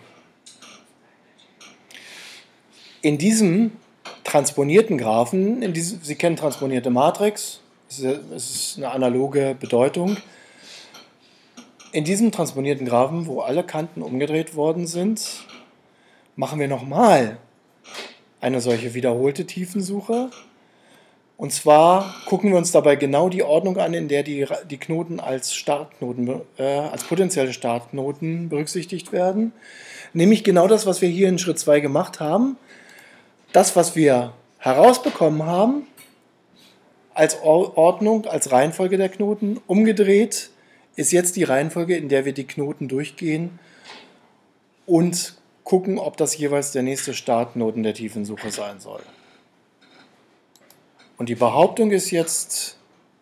In diesem transponierten Graphen, in diesem, Sie kennen transponierte Matrix, es ist eine analoge Bedeutung. In diesem transponierten Graphen, wo alle Kanten umgedreht worden sind, machen wir nochmal eine solche wiederholte Tiefensuche. Und zwar gucken wir uns dabei genau die Ordnung an, in der die, die Knoten als Startknoten, äh, als potenzielle Startknoten berücksichtigt werden. Nämlich genau das, was wir hier in Schritt zwei gemacht haben. Das, was wir herausbekommen haben, als Ordnung, als Reihenfolge der Knoten, umgedreht, ist jetzt die Reihenfolge, in der wir die Knoten durchgehen und gucken, ob das jeweils der nächste Startknoten der Tiefensuche sein soll. Und die Behauptung ist jetzt,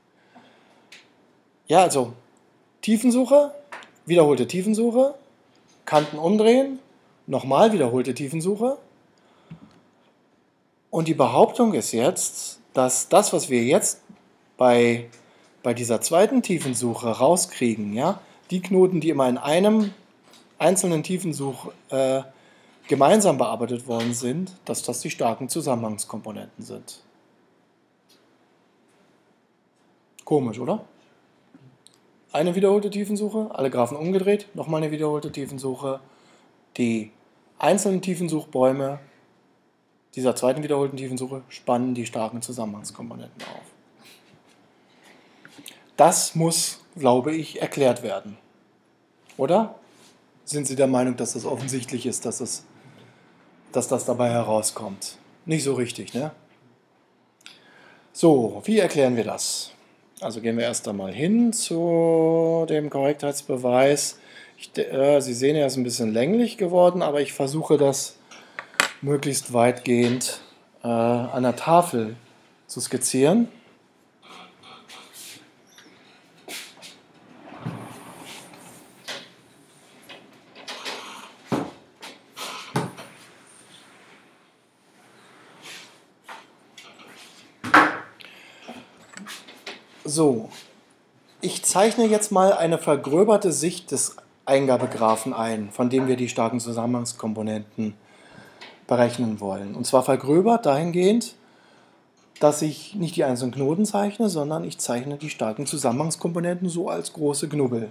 ja, also Tiefensuche, wiederholte Tiefensuche, Kanten umdrehen, nochmal wiederholte Tiefensuche. Und die Behauptung ist jetzt, dass das, was wir jetzt bei, bei dieser zweiten Tiefensuche rauskriegen, ja, die Knoten, die immer in einem einzelnen Tiefensuch äh, gemeinsam bearbeitet worden sind, dass das die starken Zusammenhangskomponenten sind. Komisch, oder? Eine wiederholte Tiefensuche, alle Graphen umgedreht, nochmal eine wiederholte Tiefensuche. Die einzelnen Tiefensuchbäume dieser zweiten wiederholten Tiefensuche spannen die starken Zusammenhangskomponenten auf. Das muss, glaube ich, erklärt werden. Oder? Sind Sie der Meinung, dass das offensichtlich ist, dass es dass das dabei herauskommt. Nicht so richtig, ne? So, wie erklären wir das? Also gehen wir erst einmal hin zu dem Korrektheitsbeweis. Ich, äh, Sie sehen, er ist ein bisschen länglich geworden, aber ich versuche das möglichst weitgehend äh, an der Tafel zu skizzieren. So, ich zeichne jetzt mal eine vergröberte Sicht des Eingabegraphen ein, von dem wir die starken Zusammenhangskomponenten berechnen wollen. Und zwar vergröbert dahingehend, dass ich nicht die einzelnen Knoten zeichne, sondern ich zeichne die starken Zusammenhangskomponenten so als große Knubbel.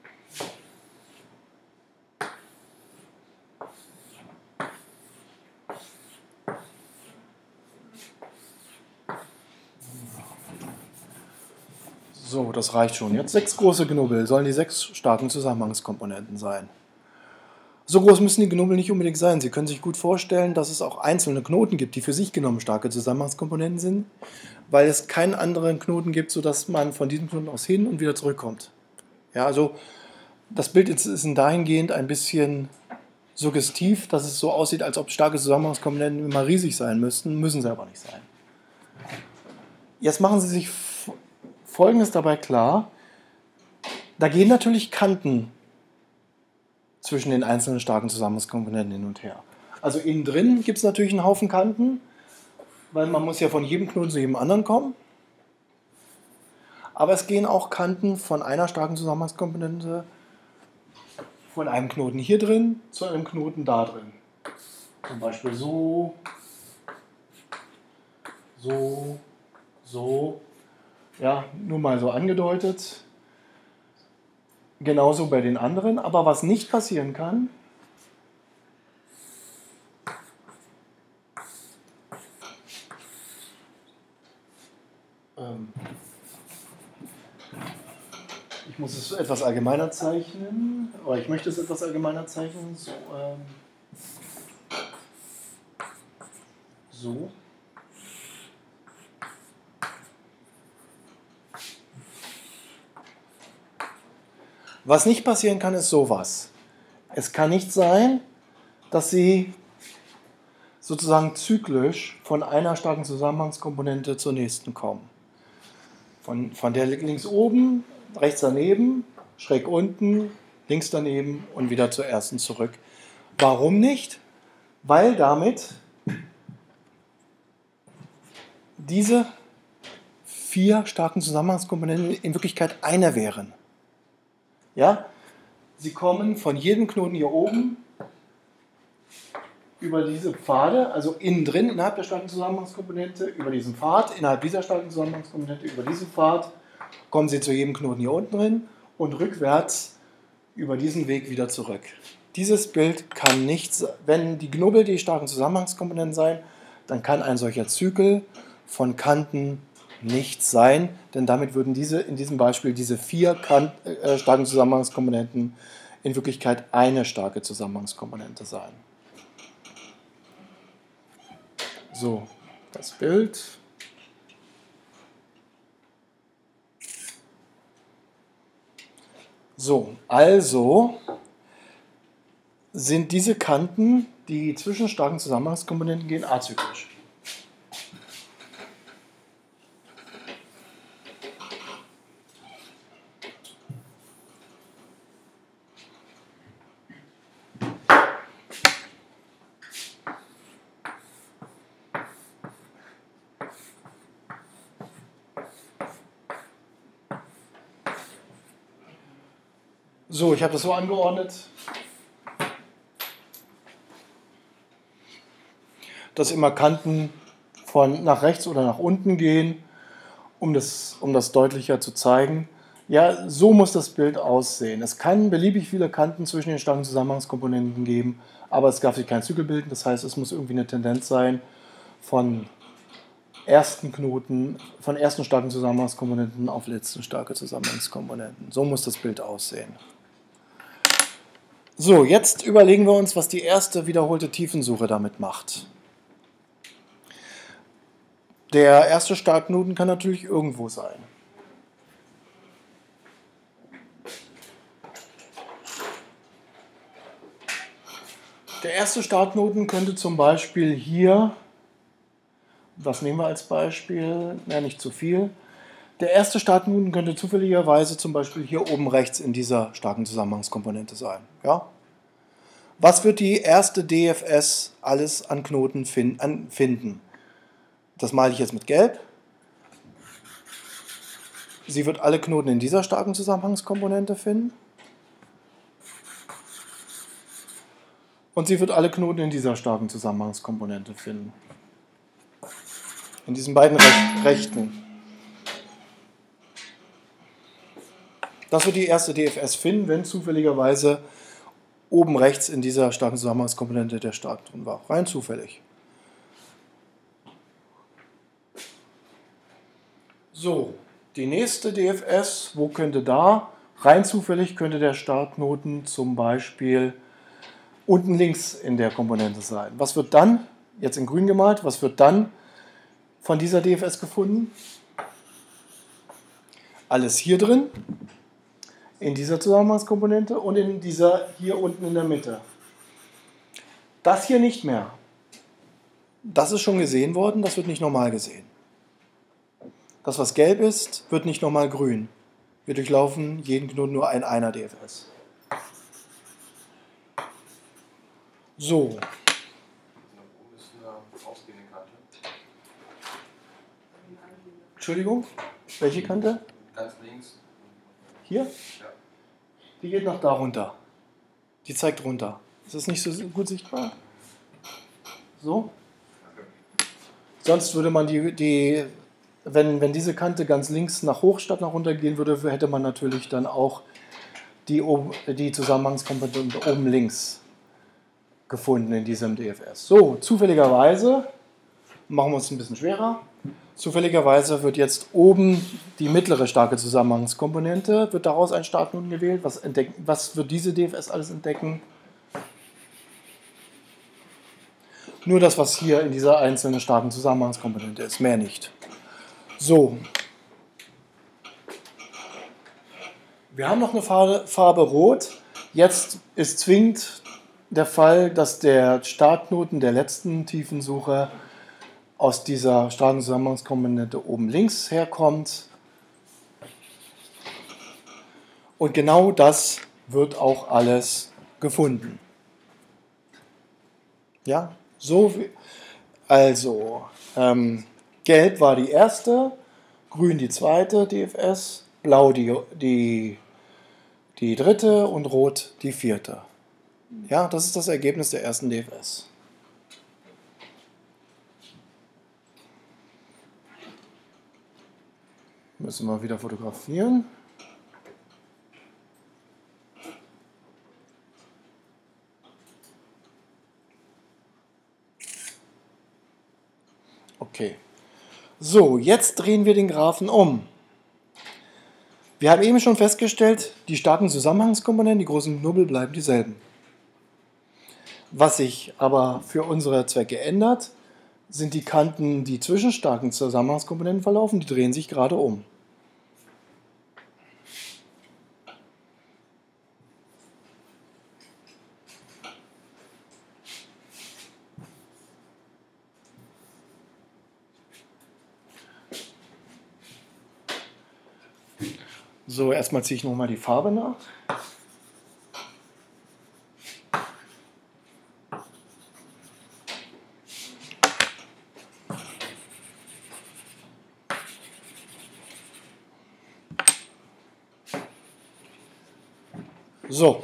So, das reicht schon. Jetzt sechs große Knubbel sollen die sechs starken Zusammenhangskomponenten sein. So groß müssen die Knubbel nicht unbedingt sein. Sie können sich gut vorstellen, dass es auch einzelne Knoten gibt, die für sich genommen starke Zusammenhangskomponenten sind, weil es keinen anderen Knoten gibt, sodass man von diesem Knoten aus hin und wieder zurückkommt. Ja, also das Bild ist dahingehend ein bisschen suggestiv, dass es so aussieht, als ob starke Zusammenhangskomponenten immer riesig sein müssten, müssen sie aber nicht sein. Jetzt machen Sie sich Folgendes dabei klar: Da gehen natürlich Kanten zwischen den einzelnen starken Zusammenhangskomponenten hin und her. Also innen drin gibt es natürlich einen Haufen Kanten, weil man muss ja von jedem Knoten zu jedem anderen kommen. Aber es gehen auch Kanten von einer starken Zusammenhangskomponente, von einem Knoten hier drin zu einem Knoten da drin. Zum Beispiel so, so, so. Ja, nur mal so angedeutet. Genauso bei den anderen. Aber was nicht passieren kann, ähm, ich muss es etwas allgemeiner zeichnen, oder ich möchte es etwas allgemeiner zeichnen. So. Ähm, so. Was nicht passieren kann, ist sowas. Es kann nicht sein, dass Sie sozusagen zyklisch von einer starken Zusammenhangskomponente zur nächsten kommen. Von, von der links oben, rechts daneben, schräg unten, links daneben und wieder zur ersten zurück. Warum nicht? Weil damit diese vier starken Zusammenhangskomponenten in Wirklichkeit eine wären. Ja? Sie kommen von jedem Knoten hier oben über diese Pfade, also innen drin innerhalb der starken Zusammenhangskomponente, über diesen Pfad, innerhalb dieser starken Zusammenhangskomponente, über diesen Pfad, kommen Sie zu jedem Knoten hier unten drin und rückwärts über diesen Weg wieder zurück. Dieses Bild kann nicht, wenn die Knubbel die starken Zusammenhangskomponenten sein, dann kann ein solcher Zykel von Kanten nicht sein, denn damit würden diese, in diesem Beispiel diese vier Kant, äh, starken Zusammenhangskomponenten in Wirklichkeit eine starke Zusammenhangskomponente sein. So, das Bild. So, also sind diese Kanten, die zwischen starken Zusammenhangskomponenten gehen, azyklisch. So, ich habe das so angeordnet, dass immer Kanten von nach rechts oder nach unten gehen, um das, um das deutlicher zu zeigen. Ja, so muss das Bild aussehen. Es kann beliebig viele Kanten zwischen den starken Zusammenhangskomponenten geben, aber es darf sich kein Zykel bilden. Das heißt, es muss irgendwie eine Tendenz sein von ersten Knoten, von ersten starken Zusammenhangskomponenten auf letzten starke Zusammenhangskomponenten. So muss das Bild aussehen. So, jetzt überlegen wir uns, was die erste wiederholte Tiefensuche damit macht. Der erste Startknoten kann natürlich irgendwo sein. Der erste Startknoten könnte zum Beispiel hier, was nehmen wir als Beispiel, ja, nicht zu viel. Der erste Startknoten könnte zufälligerweise zum Beispiel hier oben rechts in dieser starken Zusammenhangskomponente sein. Ja? Was wird die erste D F S alles an Knoten finden? Das male ich jetzt mit Gelb. Sie wird alle Knoten in dieser starken Zusammenhangskomponente finden. Und sie wird alle Knoten in dieser starken Zusammenhangskomponente finden. In diesen beiden Rech Rechten. Das wird die erste D F S finden, wenn zufälligerweise oben rechts in dieser starken Zusammenhangskomponente der Startknoten war. Rein zufällig. So, die nächste D F S, wo könnte da? Rein zufällig könnte der Startknoten zum Beispiel unten links in der Komponente sein. Was wird dann, jetzt in grün gemalt, was wird dann von dieser D F S gefunden? Alles hier drin, in dieser Zusammenhangskomponente und in dieser hier unten in der Mitte. Das hier nicht mehr. Das ist schon gesehen worden, das wird nicht nochmal gesehen. Das, was gelb ist, wird nicht nochmal grün. Wir durchlaufen jeden Knoten nur ein einer D F S. So. Entschuldigung, welche Kante? Ganz links. Hier? Ja. Die geht nach da runter. Die zeigt runter. Ist das nicht so gut sichtbar? So? Sonst würde man die, die wenn, wenn diese Kante ganz links nach hoch statt nach runter gehen würde, hätte man natürlich dann auch die, die Zusammenhangskomponente oben links gefunden in diesem D F S. So, zufälligerweise, machen wir uns ein bisschen schwerer, zufälligerweise wird jetzt oben die mittlere starke Zusammenhangskomponente, wird daraus ein Startknoten gewählt. Was, entdecken, was wird diese D F S alles entdecken? Nur das, was hier in dieser einzelnen starken Zusammenhangskomponente ist, mehr nicht. So. Wir haben noch eine Farbe, Farbe Rot. Jetzt ist zwingend der Fall, dass der Startknoten der letzten Tiefensuche aus dieser starken Zusammenhangskomponente oben links herkommt. Und genau das wird auch alles gefunden. Ja, so wie, also ähm, gelb war die erste, grün die zweite D F S, blau die, die, die dritte und rot die vierte. Ja, das ist das Ergebnis der ersten D F S. Müssen wir wieder fotografieren. Okay. So, jetzt drehen wir den Graphen um. Wir haben eben schon festgestellt, die starken Zusammenhangskomponenten, die großen Knubbel bleiben dieselben. Was sich aber für unsere Zwecke ändert, sind die Kanten, die zwischen starken Zusammenhangskomponenten verlaufen, die drehen sich gerade um. So, erstmal ziehe ich nochmal die Farbe nach. So,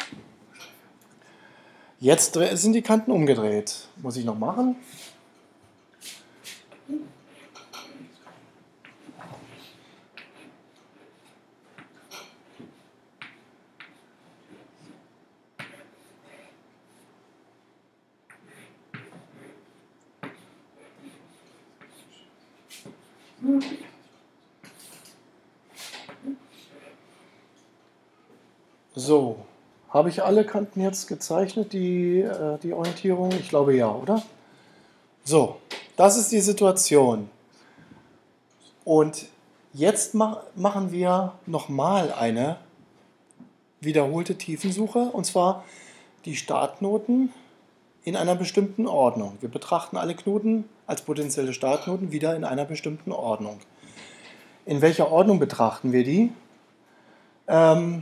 jetzt sind die Kanten umgedreht. Muss ich noch machen? So, Habe ich alle Kanten jetzt gezeichnet, die, äh, die Orientierung? Ich glaube ja, oder? So, das ist die Situation. Und jetzt mach, machen wir nochmal eine wiederholte Tiefensuche, und zwar die Startnoten in einer bestimmten Ordnung. Wir betrachten alle Knoten als potenzielle Startnoten wieder in einer bestimmten Ordnung. In welcher Ordnung betrachten wir die? Ähm,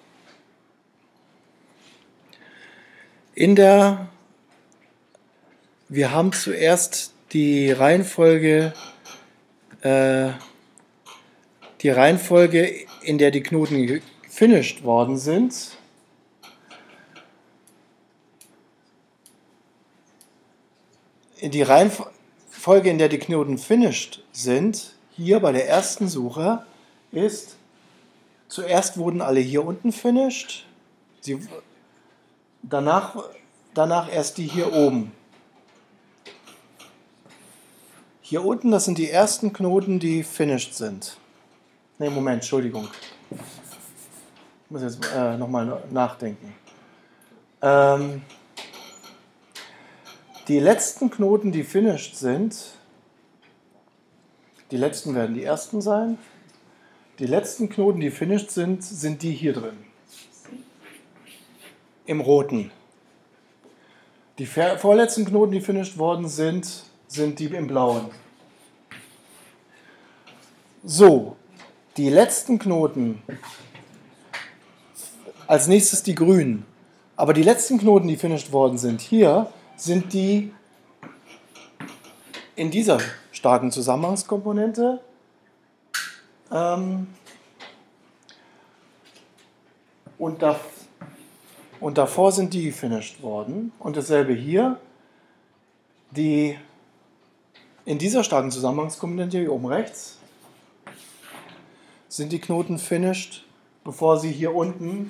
in der, wir haben zuerst die Reihenfolge, äh, die Reihenfolge, in der die Knoten gefinisht worden sind. Die Reihenfolge, in der die Knoten finished sind, hier bei der ersten Suche, ist, zuerst wurden alle hier unten finished, sie, danach, danach erst die hier oben. Hier unten, das sind die ersten Knoten, die finished sind. Ne, Moment, Entschuldigung. Ich muss jetzt äh, nochmal nachdenken. Ähm, die letzten Knoten, die finished sind, die letzten werden die ersten sein. Die letzten Knoten, die finished sind, sind die hier drin. Im roten. Die vorletzten Knoten, die finished worden sind, sind die im blauen. So, die letzten Knoten, als nächstes die grünen. Aber die letzten Knoten, die finished worden sind, hier sind die in dieser starken Zusammenhangskomponente. Ähm, und, da, und davor sind die finished worden. Und dasselbe hier. Die in dieser starken Zusammenhangskomponente hier oben rechts sind die Knoten finished, bevor sie hier unten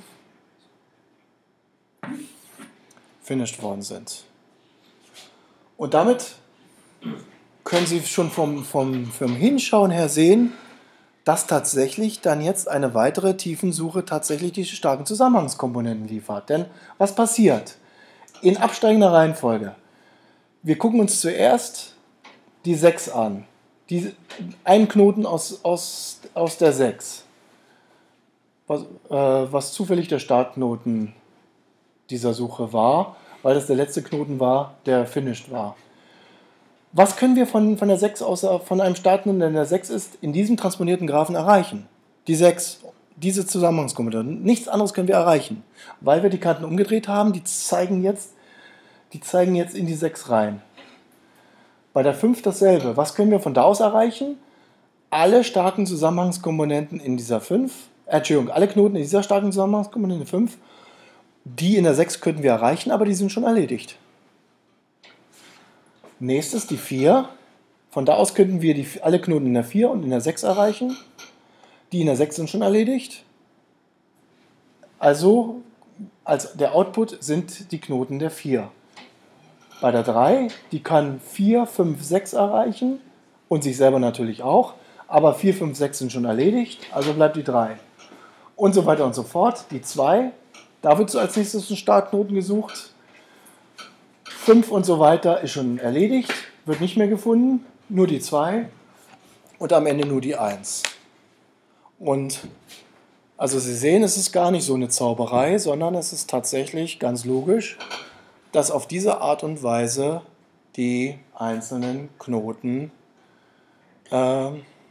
finished worden sind. Und damit können Sie schon vom, vom, vom Hinschauen her sehen, dass tatsächlich dann jetzt eine weitere Tiefensuche tatsächlich die starken Zusammenhangskomponenten liefert. Denn was passiert? In absteigender Reihenfolge. Wir gucken uns zuerst die sechs an. Die, einen Knoten aus, aus, aus der sechs. Was, äh, was zufällig der Startknoten dieser Suche war, weil das der letzte Knoten war, der finished war. Was können wir von, von der sechs, außer von einem Startknoten, der in der sechs ist, in diesem transponierten Graphen erreichen? Die sechs, diese Zusammenhangskomponente. Nichts anderes können wir erreichen, weil wir die Kanten umgedreht haben, die zeigen jetzt, die zeigen jetzt in die sechs rein. Bei der fünf dasselbe. Was können wir von da aus erreichen? Alle starken Zusammenhangskomponenten in dieser fünf, äh, Entschuldigung, alle Knoten in dieser starken Zusammenhangskomponente fünf, die in der sechs könnten wir erreichen, aber die sind schon erledigt. Nächstes die vier. Von da aus könnten wir die, alle Knoten in der vier und in der sechs erreichen. Die in der sechs sind schon erledigt. Also als der Output sind die Knoten der vier. Bei der drei, die kann vier, fünf, sechs erreichen und sich selber natürlich auch, aber vier, fünf, sechs sind schon erledigt, also bleibt die drei. Und so weiter und so fort. Die zwei, da wird so als nächstes ein Startknoten gesucht. fünf und so weiter ist schon erledigt, wird nicht mehr gefunden, nur die zwei und am Ende nur die eins. Und also Sie sehen, es ist gar nicht so eine Zauberei, sondern es ist tatsächlich ganz logisch, dass auf diese Art und Weise die einzelnen Knoten äh,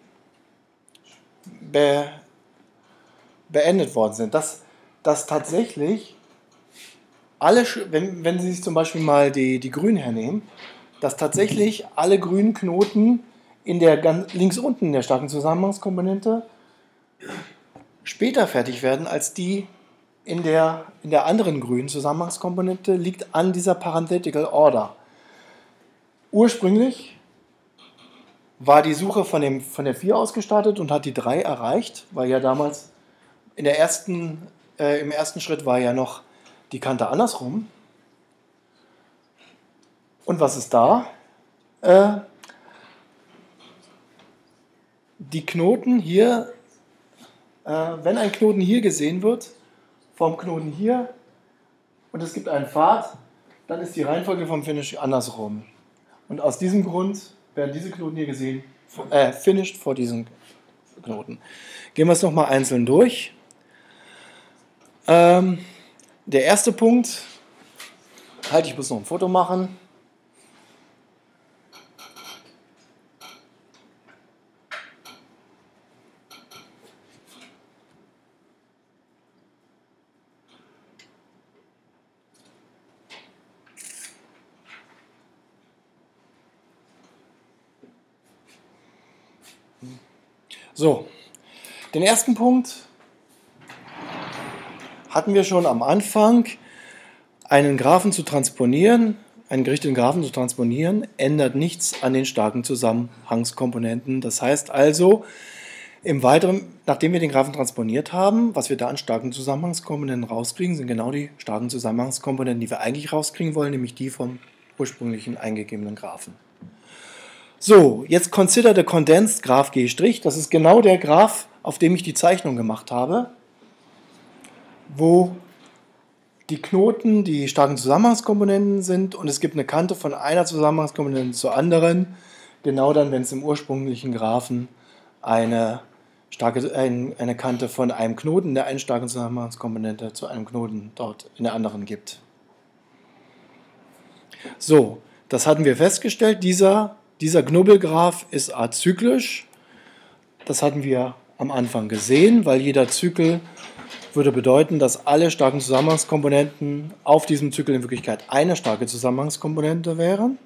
be, beendet worden sind. Dass, dass tatsächlich alle, wenn, wenn Sie sich zum Beispiel mal die, die Grünen hernehmen, dass tatsächlich alle grünen Knoten in der ganz, links unten in der starken Zusammenhangskomponente später fertig werden als die in der, in der anderen grünen Zusammenhangskomponente, liegt an dieser Parenthetical Order. Ursprünglich war die Suche von, dem, von der vier ausgestartet und hat die drei erreicht, weil ja damals in der ersten, äh, im ersten Schritt war ja noch die Kante andersrum. Und was ist da? Äh, die Knoten hier, äh, wenn ein Knoten hier gesehen wird, vom Knoten hier und es gibt einen Pfad, dann ist die Reihenfolge vom Finish andersrum. Und aus diesem Grund werden diese Knoten hier gesehen, äh, finished vor diesen Knoten. Gehen wir es nochmal einzeln durch. Ähm, der erste Punkt, halt, ich muss noch ein Foto machen. So, den ersten Punkt hatten wir schon am Anfang. Einen Graphen zu transponieren, einen gerichteten Graphen zu transponieren, ändert nichts an den starken Zusammenhangskomponenten. Das heißt also, im Weiteren, nachdem wir den Graphen transponiert haben, was wir da an starken Zusammenhangskomponenten rauskriegen, sind genau die starken Zusammenhangskomponenten, die wir eigentlich rauskriegen wollen, nämlich die vom ursprünglichen eingegebenen Graphen. So, jetzt consider the condensed Graph G'. Das ist genau der Graph, auf dem ich die Zeichnung gemacht habe, wo die Knoten die starken Zusammenhangskomponenten sind und es gibt eine Kante von einer Zusammenhangskomponente zur anderen, genau dann, wenn es im ursprünglichen Graphen eine, starke, ein, eine Kante von einem Knoten der einen starken Zusammenhangskomponente zu einem Knoten dort in der anderen gibt. So, das hatten wir festgestellt, dieser Dieser Knubbelgraph ist azyklisch. Das hatten wir am Anfang gesehen, weil jeder Zykel würde bedeuten, dass alle starken Zusammenhangskomponenten auf diesem Zykel in Wirklichkeit eine starke Zusammenhangskomponente wären.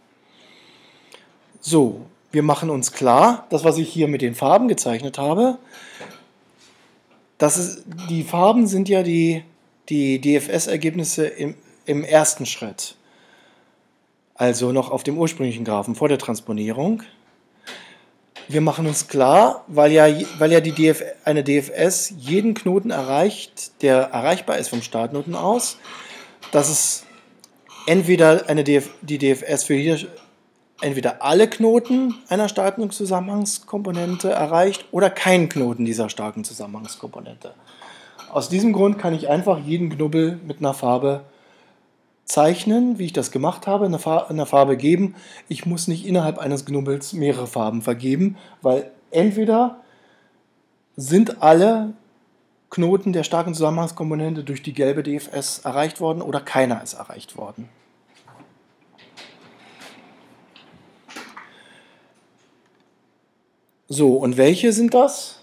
So, wir machen uns klar, das, was ich hier mit den Farben gezeichnet habe, das ist, die Farben sind ja die, die D F S-Ergebnisse im, im ersten Schritt. Also noch auf dem ursprünglichen Graphen vor der Transponierung. Wir machen uns klar, weil ja, weil ja die D F, eine D F S jeden Knoten erreicht, der erreichbar ist vom Startknoten aus, dass es entweder eine D F, die D F S für jede, entweder alle Knoten einer starken Zusammenhangskomponente erreicht oder keinen Knoten dieser starken Zusammenhangskomponente. Aus diesem Grund kann ich einfach jeden Knubbel mit einer Farbe zeichnen, wie ich das gemacht habe, eine Farbe, eine Farbe geben. Ich muss nicht innerhalb eines Knubbels mehrere Farben vergeben, weil entweder sind alle Knoten der starken Zusammenhangskomponente durch die gelbe D F S erreicht worden oder keiner ist erreicht worden. So, und welche sind das?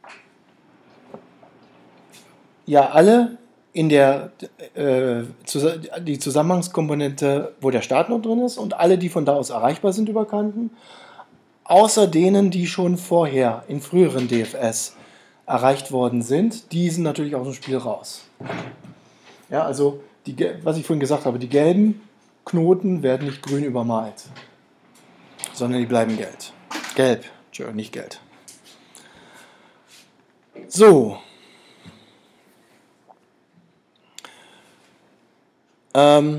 Ja, alle in der äh, die Zusammenhangskomponente, wo der Startknoten drin ist und alle, die von da aus erreichbar sind über Kanten, außer denen, die schon vorher in früheren D F S erreicht worden sind, die sind natürlich aus dem Spiel raus. Ja, also, die, was ich vorhin gesagt habe, die gelben Knoten werden nicht grün übermalt, sondern die bleiben gelb. Gelb, Entschuldigung, nicht gelb. So. Ähm,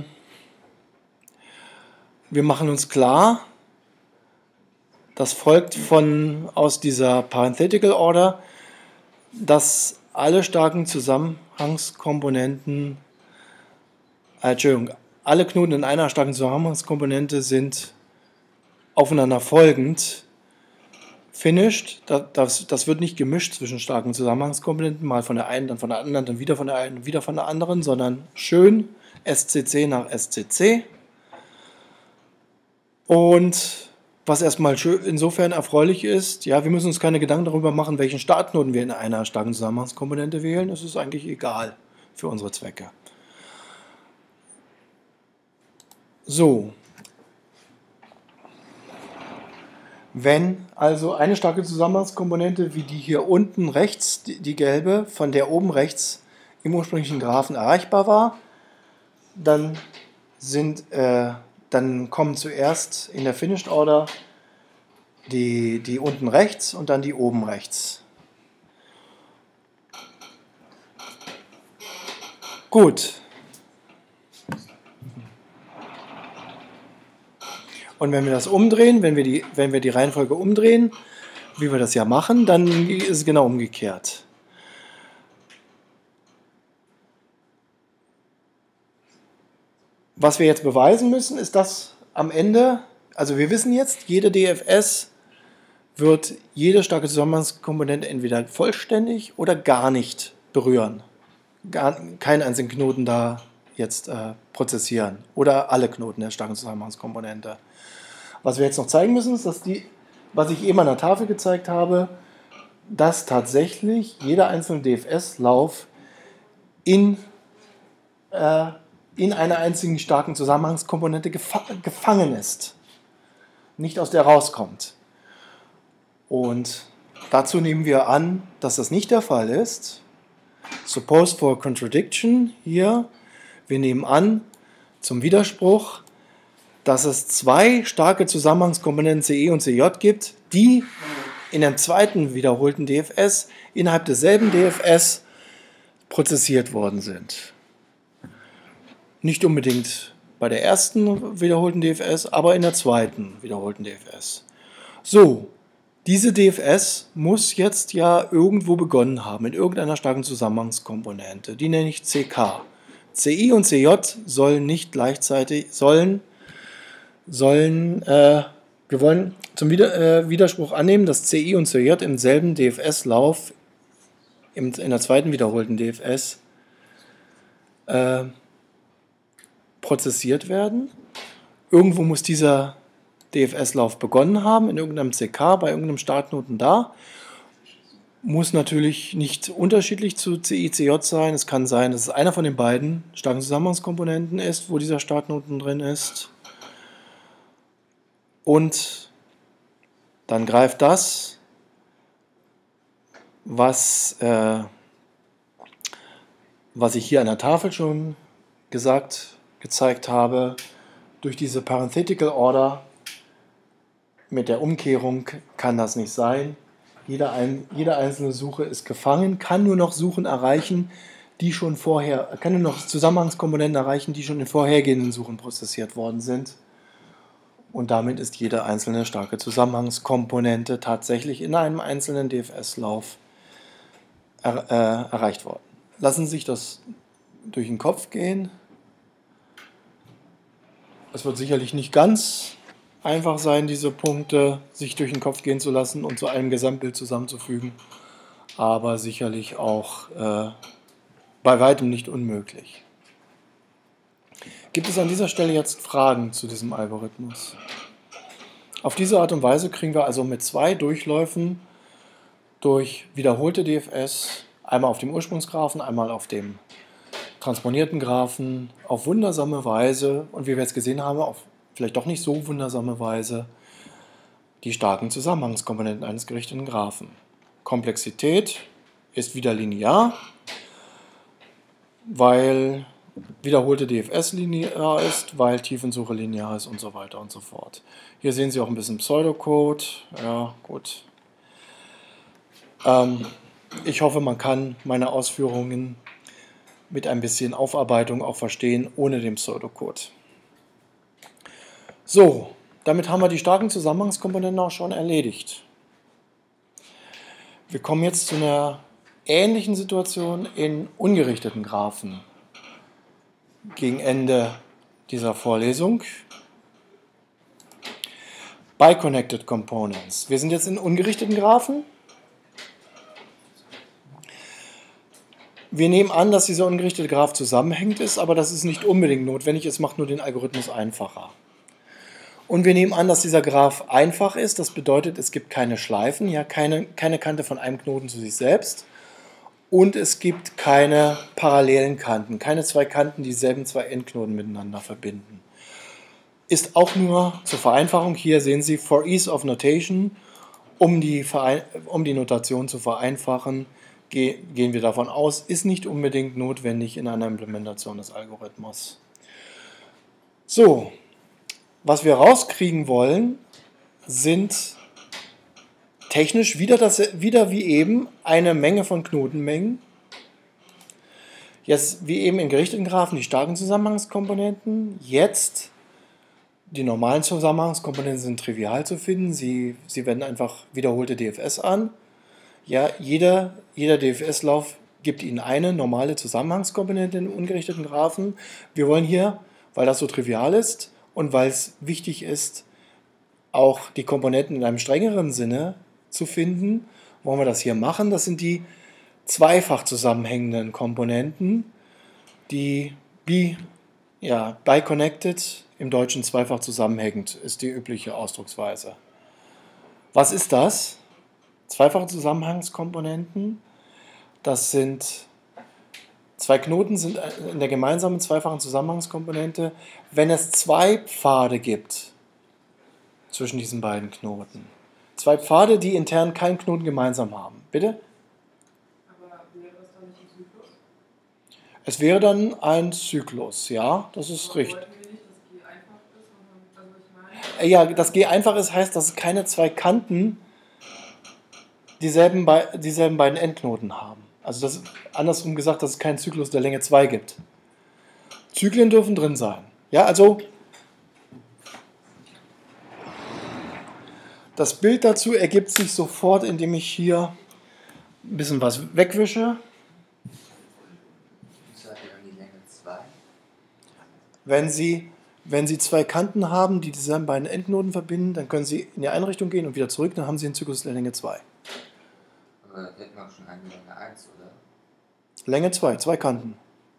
wir machen uns klar, das folgt von, aus dieser Parenthetical Order, dass alle starken Zusammenhangskomponenten, äh, Entschuldigung, alle Knoten in einer starken Zusammenhangskomponente sind aufeinander folgend finished. Das, das wird nicht gemischt zwischen starken Zusammenhangskomponenten, mal von der einen, dann von der anderen, dann wieder von der einen, wieder von der anderen, sondern schön S C C nach S C C. Und was erstmal insofern erfreulich ist, ja, wir müssen uns keine Gedanken darüber machen, welchen Startknoten wir in einer starken Zusammenhangskomponente wählen. Das ist eigentlich egal für unsere Zwecke. So. Wenn also eine starke Zusammenhangskomponente wie die hier unten rechts, die, die gelbe, von der oben rechts im ursprünglichen Graphen erreichbar war, dann, sind, äh, dann kommen zuerst in der Finished Order die, die unten rechts und dann die oben rechts. Gut. Und wenn wir das umdrehen, wenn wir die, wenn wir die Reihenfolge umdrehen, wie wir das ja machen, dann ist es genau umgekehrt. Was wir jetzt beweisen müssen, ist, dass am Ende, also wir wissen jetzt, jede D F S wird jede starke Zusammenhangskomponente entweder vollständig oder gar nicht berühren. Gar, keinen einzigen Knoten da jetzt äh, prozessieren oder alle Knoten der starken Zusammenhangskomponente. Was wir jetzt noch zeigen müssen, ist, dass die, was ich eben an der Tafel gezeigt habe, dass tatsächlich jeder einzelne D F S-Lauf in, äh, in einer einzigen starken Zusammenhangskomponente gefa gefangen ist, nicht aus der rauskommt. Und dazu nehmen wir an, dass das nicht der Fall ist. Suppose for contradiction hier, wir nehmen an, zum Widerspruch, dass es zwei starke Zusammenhangskomponenten C E und C J gibt, die in einem zweiten wiederholten D F S innerhalb desselben D F S prozessiert worden sind. Nicht unbedingt bei der ersten wiederholten D F S, aber in der zweiten wiederholten D F S. So, diese D F S muss jetzt ja irgendwo begonnen haben, in irgendeiner starken Zusammenhangskomponente. Die nenne ich C K. C I und C J sollen nicht gleichzeitig, sollen, sollen, äh, wir wollen zum Wider, äh, Widerspruch annehmen, dass C I und C J im selben D F S-Lauf, in der zweiten wiederholten D F S, äh, prozessiert werden. Irgendwo muss dieser D F S-Lauf begonnen haben, in irgendeinem C K, bei irgendeinem Startknoten da. Muss natürlich nicht unterschiedlich zu C I, C J sein. Es kann sein, dass es einer von den beiden starken Zusammenhangskomponenten ist, wo dieser Startknoten drin ist. Und dann greift das, was, äh, was ich hier an der Tafel schon gesagt, gezeigt habe, durch diese Parenthetical Order. Mit der Umkehrung kann das nicht sein. Jede, ein, jede einzelne Suche ist gefangen, kann nur noch Suchen erreichen, die schon vorher, kann nur noch Zusammenhangskomponenten erreichen, die schon in vorhergehenden Suchen prozessiert worden sind. Und damit ist jede einzelne starke Zusammenhangskomponente tatsächlich in einem einzelnen D F S-Lauf er, äh, erreicht worden. Lassen Sie sich das durch den Kopf gehen. Es wird sicherlich nicht ganz einfach sein, diese Punkte sich durch den Kopf gehen zu lassen und zu einem Gesamtbild zusammenzufügen, aber sicherlich auch äh, bei weitem nicht unmöglich. Gibt es an dieser Stelle jetzt Fragen zu diesem Algorithmus? Auf diese Art und Weise kriegen wir also mit zwei Durchläufen durch wiederholte D F S, einmal auf dem Ursprungsgraphen, einmal auf dem transponierten Graphen, auf wundersame Weise und wie wir jetzt gesehen haben, auf vielleicht doch nicht so wundersame Weise, die starken Zusammenhangskomponenten eines gerichteten Graphen. Komplexität ist wieder linear, weil wiederholte D F S linear ist, weil Tiefensuche linear ist und so weiter und so fort. Hier sehen Sie auch ein bisschen Pseudocode. Ja, gut. Ähm, ich hoffe, man kann meine Ausführungen mit ein bisschen Aufarbeitung auch verstehen, ohne den Pseudocode. So, damit haben wir die starken Zusammenhangskomponenten auch schon erledigt. Wir kommen jetzt zu einer ähnlichen Situation in ungerichteten Graphen gegen Ende dieser Vorlesung. Biconnected Components. Wir sind jetzt in ungerichteten Graphen. Wir nehmen an, dass dieser ungerichtete Graph zusammenhängend ist, aber das ist nicht unbedingt notwendig, es macht nur den Algorithmus einfacher. Und wir nehmen an, dass dieser Graph einfach ist, das bedeutet, es gibt keine Schleifen, ja, keine, keine Kante von einem Knoten zu sich selbst und es gibt keine parallelen Kanten, keine zwei Kanten, die dieselben zwei Endknoten miteinander verbinden. Ist auch nur zur Vereinfachung, hier sehen Sie, for ease of notation, um die, um die Notation zu vereinfachen, gehen wir davon aus, ist nicht unbedingt notwendig in einer Implementation des Algorithmus. So, was wir rauskriegen wollen, sind technisch wieder, das, wieder wie eben eine Menge von Knotenmengen. Jetzt wie eben in gerichteten Graphen die starken Zusammenhangskomponenten. Jetzt die normalen Zusammenhangskomponenten sind trivial zu finden. Sie, sie wenden einfach wiederholte D F S an. Ja, jeder, jeder D F S-Lauf gibt Ihnen eine normale Zusammenhangskomponente in ungerichteten Graphen. Wir wollen hier weil das so trivial ist und weil es wichtig ist, auch die Komponenten in einem strengeren Sinne zu finden, wollen wir das hier machen. Das sind die zweifach zusammenhängenden Komponenten, die bi, ja, biconnected, im Deutschen zweifach zusammenhängend, ist die übliche Ausdrucksweise. Was ist das? Zweifache Zusammenhangskomponenten, das sind, zwei Knoten sind in der gemeinsamen zweifachen Zusammenhangskomponente, wenn es zwei Pfade gibt zwischen diesen beiden Knoten. Zwei Pfade, die intern keinen Knoten gemeinsam haben. Bitte? Aber wäre das dann nicht ein Zyklus? Es wäre dann ein Zyklus, ja, das ist Aber richtig. wollten wir nicht, dass G einfach ist, sondern, also ich meine, Ja, das G einfach ist, heißt, dass es keine zwei Kanten dieselben, bei, dieselben beiden Endknoten haben. Also das ist andersrum gesagt, dass es keinen Zyklus der Länge zwei gibt. Zyklen dürfen drin sein. Ja, also das Bild dazu ergibt sich sofort, indem ich hier ein bisschen was wegwische. Das hat ja dann die Länge zwei. Wenn Sie, wenn Sie zwei Kanten haben, die dieselben beiden Endknoten verbinden, dann können Sie in die eine Richtung gehen und wieder zurück, dann haben Sie einen Zyklus der Länge zwei. Aber da hätten wir auch schon eine Länge eins, oder? Länge zwei, zwei Kanten.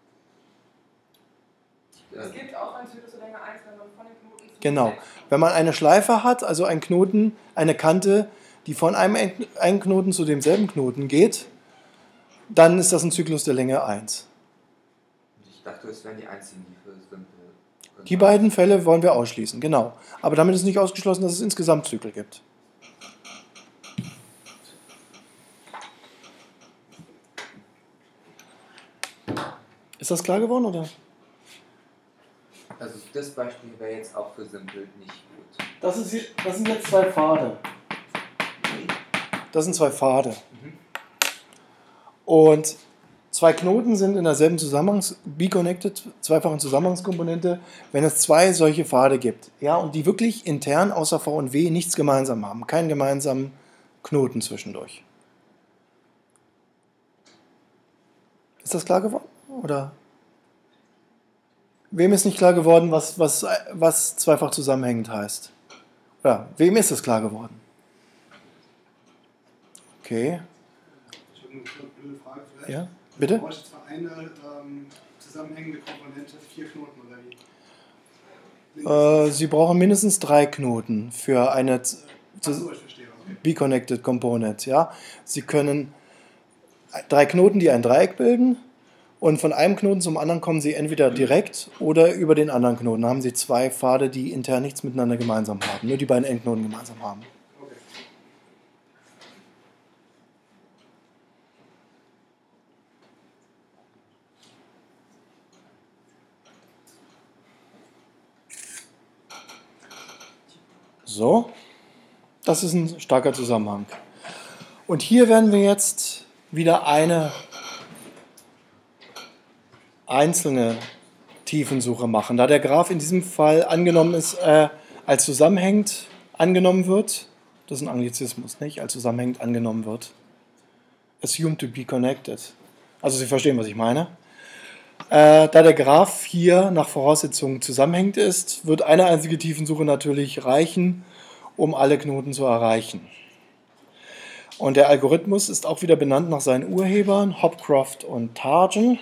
es gibt auch einen Zyklus der Länge eins, wenn man von den Knoten zu Genau. sechs- Wenn man eine Schleife hat, also einen Knoten, eine Kante, die von einem End- einen Knoten zu demselben Knoten geht, dann ist das ein Zyklus der Länge eins. Und ich dachte, es wären die einzigen, die für Simple. Die beiden Fälle wollen wir ausschließen, genau. Aber damit ist nicht ausgeschlossen, dass es insgesamt Zyklen gibt. Ist das klar geworden, oder? Also das Beispiel wäre jetzt auch für Simple nicht gut. Das, ist, hier- das sind jetzt zwei Pfade. Das sind zwei Pfade. Und zwei Knoten sind in derselben Zusammenhangs, biconnected, zweifachen Zusammenhangskomponente, wenn es zwei solche Pfade gibt. Ja, und die wirklich intern außer V und W nichts gemeinsam haben. Keinen gemeinsamen Knoten zwischendurch. Ist das klar geworden? Oder? Wem ist nicht klar geworden, was, was, was zweifach zusammenhängend heißt? Ja, wem ist es klar geworden? Okay, Ich habe eine blöde Frage vielleicht. ja, bitte? Du bräuchtest zwar eine ähm, zusammenhängende Komponente, vier Knoten oder wie? Äh, Sie brauchen mindestens drei Knoten für eine z- Achso, ich verstehe. Okay. Biconnected Component. Ja? Sie können drei Knoten, die ein Dreieck bilden, und von einem Knoten zum anderen kommen Sie entweder direkt oder über den anderen Knoten. Da haben Sie zwei Pfade, die intern nichts miteinander gemeinsam haben, nur die beiden Endknoten gemeinsam haben. Okay. So, das ist ein starker Zusammenhang. Und hier werden wir jetzt wieder eine einzelne Tiefensuche machen. Da der Graph in diesem Fall angenommen ist, äh, als zusammenhängend angenommen wird, das ist ein Anglizismus, nicht? Als zusammenhängend angenommen wird. Assumed to be connected. Also Sie verstehen, was ich meine. Äh, da der Graph hier nach Voraussetzungen zusammenhängend ist, wird eine einzige Tiefensuche natürlich reichen, um alle Knoten zu erreichen. Und der Algorithmus ist auch wieder benannt nach seinen Urhebern, Hopcroft und Tarjan.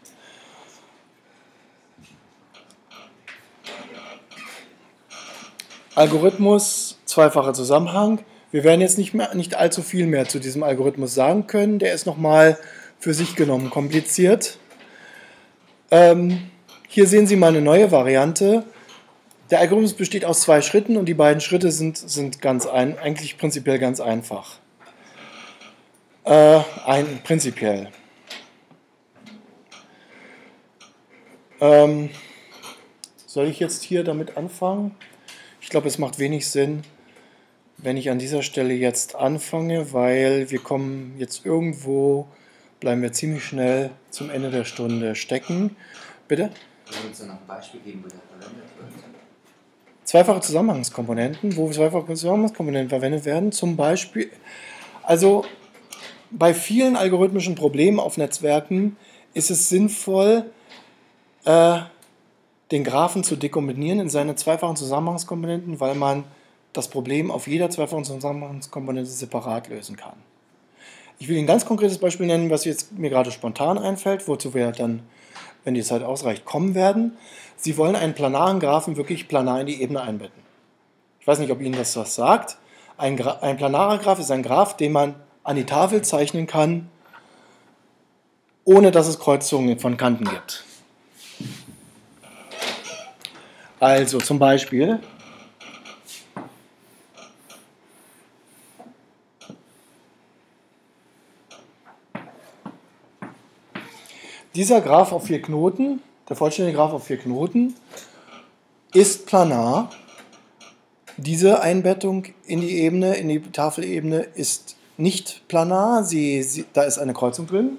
Algorithmus, zweifacher Zusammenhang. Wir werden jetzt nicht, mehr, nicht allzu viel mehr zu diesem Algorithmus sagen können. Der ist nochmal für sich genommen kompliziert. Ähm, hier sehen Sie mal eine neue Variante. Der Algorithmus besteht aus zwei Schritten und die beiden Schritte sind, sind ganz ein, eigentlich prinzipiell ganz einfach. Äh, ein, prinzipiell. Ähm, soll ich jetzt hier damit anfangen? Ich glaube, es macht wenig Sinn, wenn ich an dieser Stelle jetzt anfange, weil wir kommen jetzt irgendwo, bleiben wir ziemlich schnell zum Ende der Stunde stecken. Bitte? Können wir uns da noch ein Beispiel geben, wo der verwendet wird? Zweifache Zusammenhangskomponenten, wo zweifache Zusammenhangskomponenten verwendet werden, zum Beispiel, also bei vielen algorithmischen Problemen auf Netzwerken ist es sinnvoll, äh, den Graphen zu dekombinieren in seine zweifachen Zusammenhangskomponenten, weil man das Problem auf jeder zweifachen Zusammenhangskomponente separat lösen kann. Ich will Ihnen ein ganz konkretes Beispiel nennen, was jetzt mir gerade spontan einfällt, wozu wir dann, wenn die Zeit ausreicht, kommen werden. Sie wollen einen planaren Graphen wirklich planar in die Ebene einbetten. Ich weiß nicht, ob Ihnen das was sagt. Ein, Gra ein planarer Graph ist ein Graph, den man an die Tafel zeichnen kann, ohne dass es Kreuzungen von Kanten gibt. Also zum Beispiel dieser Graph auf vier Knoten, der vollständige Graph auf vier Knoten, ist planar. Diese Einbettung in die Ebene, in die Tafelebene ist nicht planar. Sie, sie, da ist eine Kreuzung drin.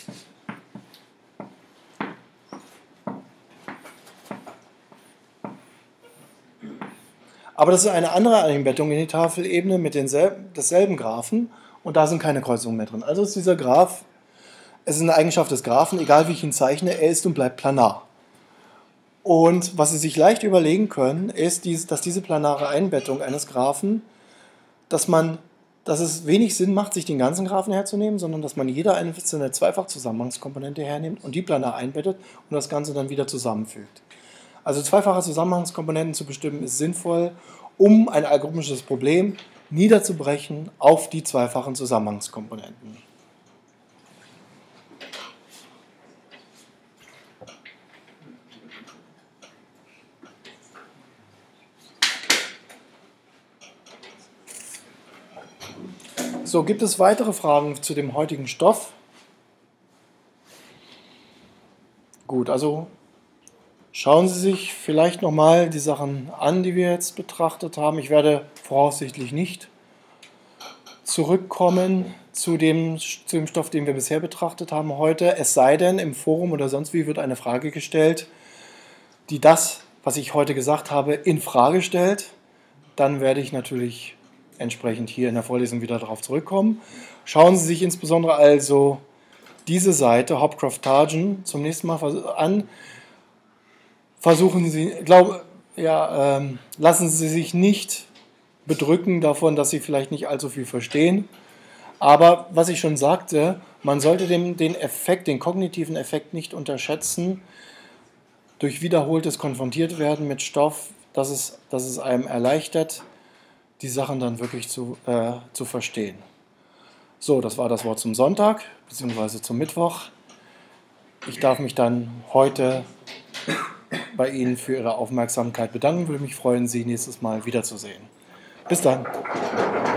Aber das ist eine andere Einbettung in die Tafelebene mit denselben, desselben Graphen und da sind keine Kreuzungen mehr drin. Also ist dieser Graph, es ist eine Eigenschaft des Graphen, egal wie ich ihn zeichne, er ist und bleibt planar. Und was Sie sich leicht überlegen können, ist, dass diese planare Einbettung eines Graphen, dass, man, dass es wenig Sinn macht, sich den ganzen Graphen herzunehmen, sondern dass man jede einzelne Zweifachzusammenhangskomponente hernimmt und die planar einbettet und das Ganze dann wieder zusammenfügt. Also zweifache Zusammenhangskomponenten zu bestimmen ist sinnvoll, um ein algorithmisches Problem niederzubrechen auf die zweifachen Zusammenhangskomponenten. So, gibt es weitere Fragen zu dem heutigen Stoff? Gut, also schauen Sie sich vielleicht nochmal die Sachen an, die wir jetzt betrachtet haben. Ich werde voraussichtlich nicht zurückkommen zu dem, zu dem Stoff, den wir bisher betrachtet haben heute, es sei denn, im Forum oder sonst wie wird eine Frage gestellt, die das, was ich heute gesagt habe, in Frage stellt. Dann werde ich natürlich entsprechend hier in der Vorlesung wieder darauf zurückkommen. Schauen Sie sich insbesondere also diese Seite, Hopcroft-Tarjan, zum nächsten Mal an. Versuchen Sie, glaub, ja, ähm, lassen Sie sich nicht bedrücken davon, dass Sie vielleicht nicht allzu viel verstehen. Aber was ich schon sagte, man sollte den, den Effekt, den kognitiven Effekt nicht unterschätzen, durch wiederholtes Konfrontiert werden mit Stoff, dass es, dass es einem erleichtert, die Sachen dann wirklich zu, äh, zu verstehen. So, das war das Wort zum Sonntag, beziehungsweise zum Mittwoch. Ich darf mich dann heute bei Ihnen für Ihre Aufmerksamkeit bedanken. Würde mich freuen, Sie nächstes Mal wiederzusehen. Bis dann.